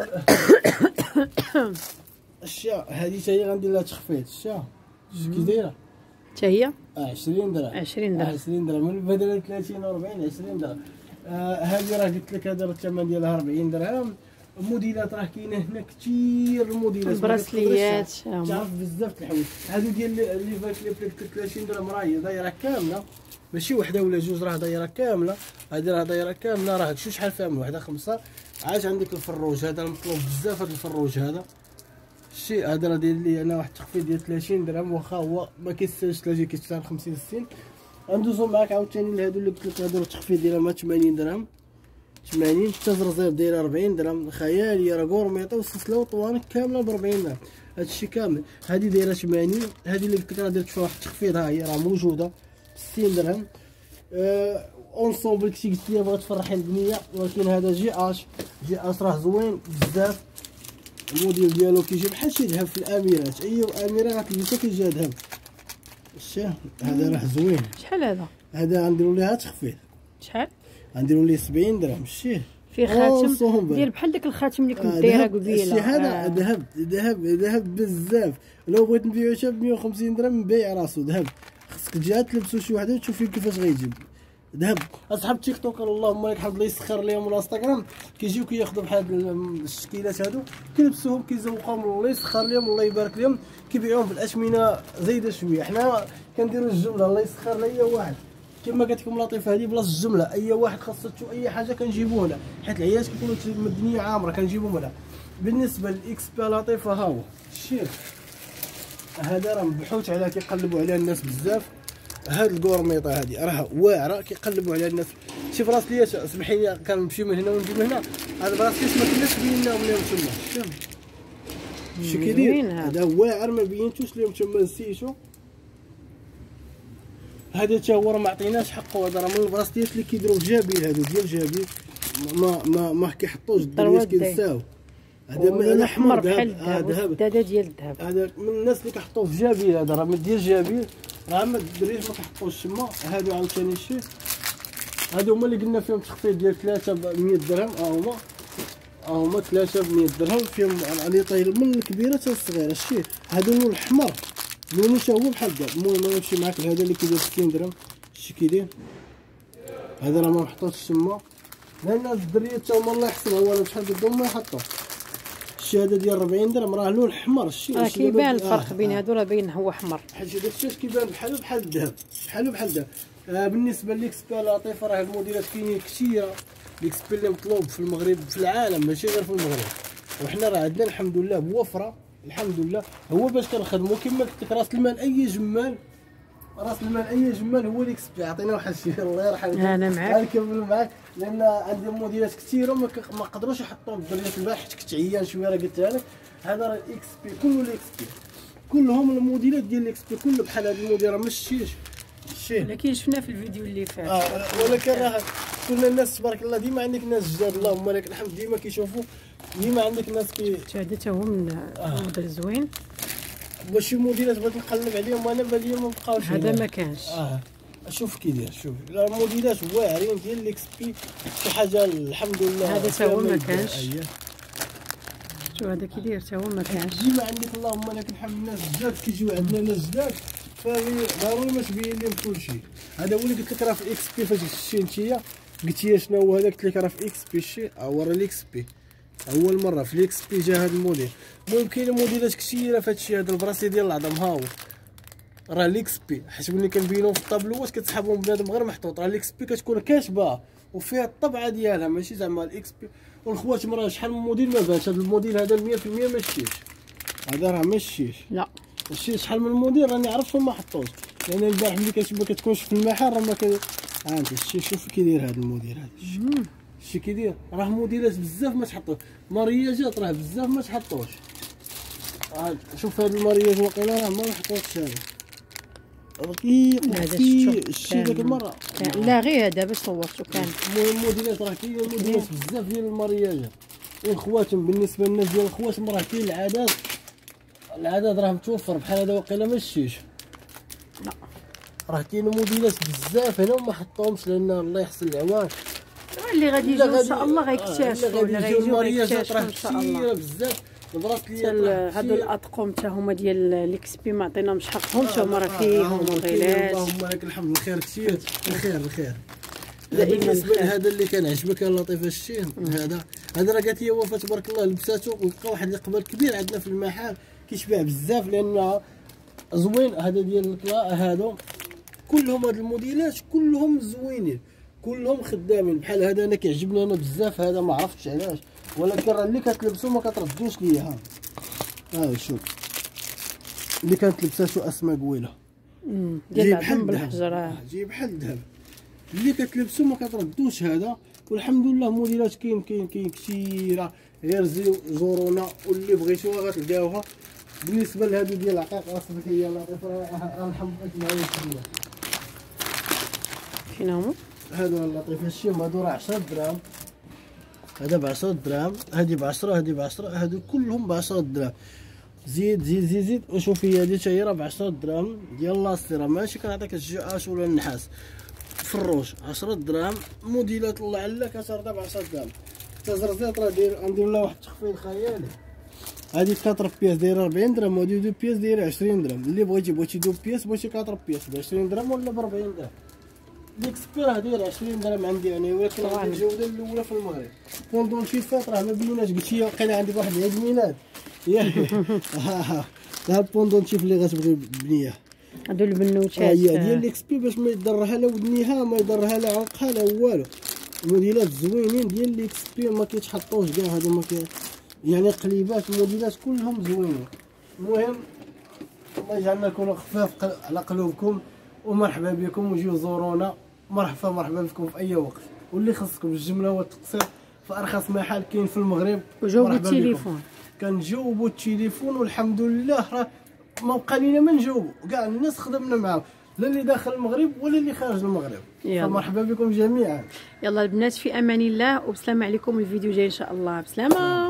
الشا. هذه حتى هي غندير لها تخفيض. الشا شوف كي دايره حتى هي اه عشرين درهم. عشرين درهم. عشرين درهم من بدل ثلاثين و أربعين عشرين درهم. آه هذه راه قلت لك هذا الثمن ديالها أربعين درهم. الموديلات راه كاينه هنا كثير. الموديلات البراسليات تعرف بزاف د الحوايج. هادو ديال لي فاك لي قلت لك ثلاثين درهم راه هي دايره كامله ماشي وحده ولا جوج راه دايره كامله. هادي راه دايره كامله راه شوف شحال فيها من وحده خمسه. عاد عندك الفروج هذا مطلوب بزاف. هذا الفروج هذا الشيء هذا راه داير لي انا واحد التخفيض ديال ثلاثين درهم واخا هو ما كيستاهلش ثلاثين كيستاهل خمسين ستين. غندوزو معاك عاوتاني لهادو اللي قلت لك هادو التخفيض ديالها ما ثمانين درهم ثمانين. حتى الرزير دايره أربعين درهم خياليه راه كورميطه والسلسله وطوانك كامله ب أربعين درهم. هادشي كامل. هادي دايره ثمانين. هادي اللي قلت لك راه درت فيها واحد التخفيض ها هي راه موجوده ستين درهم. أه اونسومبل كنتي قلت لي بغات تفرحي البنيه ولكن هذا جي اش جي اش راه زوين بزاف. الموديل ديالو كيجي بحال شي ذهب في الاميرات. اي اميره غتلبسو كيجي ذهب. الشاه هذا راه زوين. شحال هذا؟ هذا غنديرو ليها تخفيض. شحال؟ غنديرو ليه سبعين درهم. شتيه فيه خاتم دير بحال داك الخاتم اللي كنت دايره قبيله. هذا ذهب ذهب ذهب بزاف. لو بغيت نبيعو حتى ب مية وخمسين درهم نبيع راسو ذهب. خصك تجي تلبسو شي وحده تشوفي كيفاش غيجيب ذهب. اصحاب تيك توك اللهم لك الحمد الله يسخر ليهم الانستغرام كيجيو كياخذوا بحال الشكيلات هادو كيلبسوهم كيزوقوهم الله يسخر ليهم الله يبارك لهم كيبيعوهم في الاثمنه زايده شويه. حنا كنديروا الجمله الله يسخر لاي واحد كما قالت لكم لطيفه هذه بلاصه الجمله. اي واحد خاصو تشوف اي حاجه كنجيبوه هنا حيت العياش كيكونوا الدنيا عامره كنجيبوهم هنا. بالنسبه للاكس بي لطيفه ها هو الشير هذا راه مبحوث عليه كيقلبوا عليه الناس بزاف. هاد الكورميطه هادي راه واعره كيقلبوا عليها الناس. شي براسليات سمحي لي كنمشي من هنا ونجي من هنا. هاد براسليات ما كناش بيناهم اليوم تما. شوف شي كيدير هذا واعر ما بينتوش اليوم تما نسيتو. هذا حتى هو راه ما عطيناش حقه. هذا راه من البراسليات اللي كيديروا في جابيل. هادو ديال جابيل ما ما ما كيحطوش الدريات كينساو. هذا من احمر بحال الذهب. هذا ديال الذهب. هذا من الناس اللي كيحطوه في جابيل. هذا راه من ديال جابيل راه ما الدريات ما كيحطوش تما. هادو عاوتاني شي هادو هما اللي قلنا فيهم تخفيض ديال ثلاثة ب مية درهم. ها هما ها هما ثلاثة ب مية درهم فيهم على طايل من الكبيره حتى الصغيره. شتي هذا اللون الاحمر لونو حتى هو بحال كاع. المهم انا نمشي معاك لهذا اللي كيدير ستين درهم. شتي كيدير هذا راه ما محطوطش تما لان الدريات حتى هما الله يحسنها هو شحال بدهم ما يحطوا. شتي هذا ديال أربعين درهم راه لون احمر. شتي راه كيبان الفرق بين هادو راه باين هو احمر حيت هذا الشيء كيبان بحالو بحال الذهب بحالو بحال الذهب. آه بالنسبه ليكس بي لطيفه راه الموديلات كاينين كثيره. ليكس بي اللي مطلوب في المغرب في العالم ماشي غير في المغرب. وحنا راه عندنا الحمد لله بوفره الحمد لله. هو باش كنخدموا كما قلت لك راس المال اي جمال راس المال اي جمال هو ليكس بي. عطينا واحد الشيء الله يرحمه. انا معاك نكمل معاك لان عندي موديلات كثيره ما ما قدروش يحطوا الدرجات البارح حيت كنت عيان شويه راه قلتها لك. هذا راه الاكس بي كله الاكس بي كلهم الموديلات ديال الاكس بي كله بحال هذا الموديل راه ما شتيش شتيه. ولكن شفنا في الفيديو اللي فات. اه ولكن راه كل الناس تبارك الله ديما عندك ناس جداد اللهم لك الحمد ديما كيشوفوا ديما عندك ناس كي هذا حتى هو من موديل زوين. واش شي موديلات بغيت نقلب عليهم وانا بالي ما بقاوش هذا ما كانش. اه شوف كي داير شوف الموديلات واعرين ديال الاكس بي شي حاجه الحمد لله. هذا حتى هو ما كانش. شوف هذا كي داير حتى هو ما كانش. ديما عندك اللهم لك الحمد الناس جداد كيجيو عندنا ناس جداد فضروري ما تبين لهم كل شيء. هذا هو اللي قلت لك راه في اكس بي فاش شتي نتيا قلت لي شنو هو هذا قلت لك راه في اكس بي شي هو راه الاكس بي اول مره في الاكس بي جا هذا الموديل. المهم كاينه موديلات كثيره في هادشي. هذا البراسي ديال العظم ها هو راه الاكس بي حيت ملي كنبينوهم في الطابلوات كتسحبهم بنادم غير محطوط. راه الاكس بي كتكون كاشبه وفيها الطبعه ديالها ماشي زعما الاكس بي. والخواتم راه شحال من موديل ما بانش. هذا الموديل هذا مية في المية ما شتيش. هذا راه ما شتيش لا شتي شحال من موديل راني عرفتهم ما حطوش لان البارح ملي ما كتكونش في المحل راه ما ك عندي شتي شوف كي داير هذا الموديل هذا شتي كي داير راه موديلات بزاف ما تحطوش، مارياجات راه بزاف ما تحطوش. عاد شوف هاد المارياج واقيلا راه ما محطوطش هذا رقيق وخفي شتي ديك المره. لا غير هذا باش صورتو كان. المهم موديلات راه كاين موديلات بزاف ديال المارياجات. والخواتم بالنسبه للناس ديال الخواتم راه كاين العدد، العدد راه متوفر بحال هذا واقيلا ما شتيش. لا راه كاين موديلات بزاف هنا وما حطوهمش لان الله يحسن العوان. اللي غادي يجيو ان شاء الله غيكتشفوا، اللي غادي يجيو غيكتشفوا ان شاء الله بزاف. نظرات لي هادو الاطقم حتى هما ديال ليكسبي ما عطيناهمش حقهم، حتى هما راه فيهم موديلات. اللهم لك الحمد، الخير كثير، الخير الخير. دائما بالنسبه لهذا اللي كان عجبك يا لطيفه شتي، هذا هذا راه قالت لي وفاء تبارك الله لبساتو، ولقى واحد الاقبال كبير عندنا في المحل كيشبع بزاف لان زوين. هذا ديال الكلا هادو كلهم هاد الموديلات كلهم زوينين كلهم خدامين. بحال هذا انا كيعجبني انا بزاف، هذا ما عرفتش علاش، ولكن راه اللي كتلبسو ما كتردوش ليا. ها ها شوف اللي كانت لبساتو اسماء قويله ديال العظم بالحجر، جاي بحال الذهب اللي كتلبسو ما كتردوش هذا. والحمد لله موديلات كاين كاين كاين كثيره، غير زيو زورونا واللي بغيتوها غتلقاوها. بالنسبه لهادو ديال العقيق اصبحت هي لطيفه راه نحمقت معايا شويه. فين هما هادو اللطيفه الشيم، هادو راه عشرة دراهم، هذا ب عشرة دراهم، هادي ب عشرة، هادي ب عشرة، هادو كلهم ب عشرة دراهم. زيد زيد زيد زيد وشوفي هادي حتى هي راه ب عشرة دراهم ديال لاصتي، راه ماشي كنعطيك الجاش ولا النحاس. فروج عشرة دراهم، موديلات الله على كترضى ب عشرة دراهم. حتى زرزيط راه داير ندير لها واحد التخفيض خيالي. هادي كاتر بياس دايره أربعين درهم، وهادي دو بياس دايره عشرين درهم. اللي بغيتي بغيتي دو بياس، بغيتي كاتر بياس ب عشرين درهم ولا ب أربعين درهم. ليكسبي راه داير عشرين درهم عندي يعني، ولكن عندي الجوده الاولى في المغرب. بوندون شيفات راه ما بيناش، قلت لي وقيلا عندي واحد عيد ميلاد ياك ها ها بوندون شيف اللي غتبغي بنيه. هادو البنوتات هي ديال ليكسبي باش ما يضرها لا ودنيها ما يضرها لا عنقها لا والو. موديلات زوينين ديال ليكسبي ما كيتحطوش كاع هادو، ما كي يعني قليبات موديلات كلهم زوينين. المهم الله يجعلنا نكونوا خفاف على قلوبكم، ومرحبا بكم وجيو زورونا. مرحبا مرحبا بكم في اي وقت. واللي خصكم الجمله والتقصير في ارخص محل كاين في المغرب. وجاوبوا التليفون، كنجاوبوا التليفون والحمد لله راه ما بقى لينا ما نجاوبوا. كاع الناس خدمنا معاهم، لا اللي داخل المغرب ولا اللي خارج المغرب. فمرحبا بكم جميعا. يلا البنات في امان الله وبسلامه عليكم. الفيديو جاي ان شاء الله. بسلامه.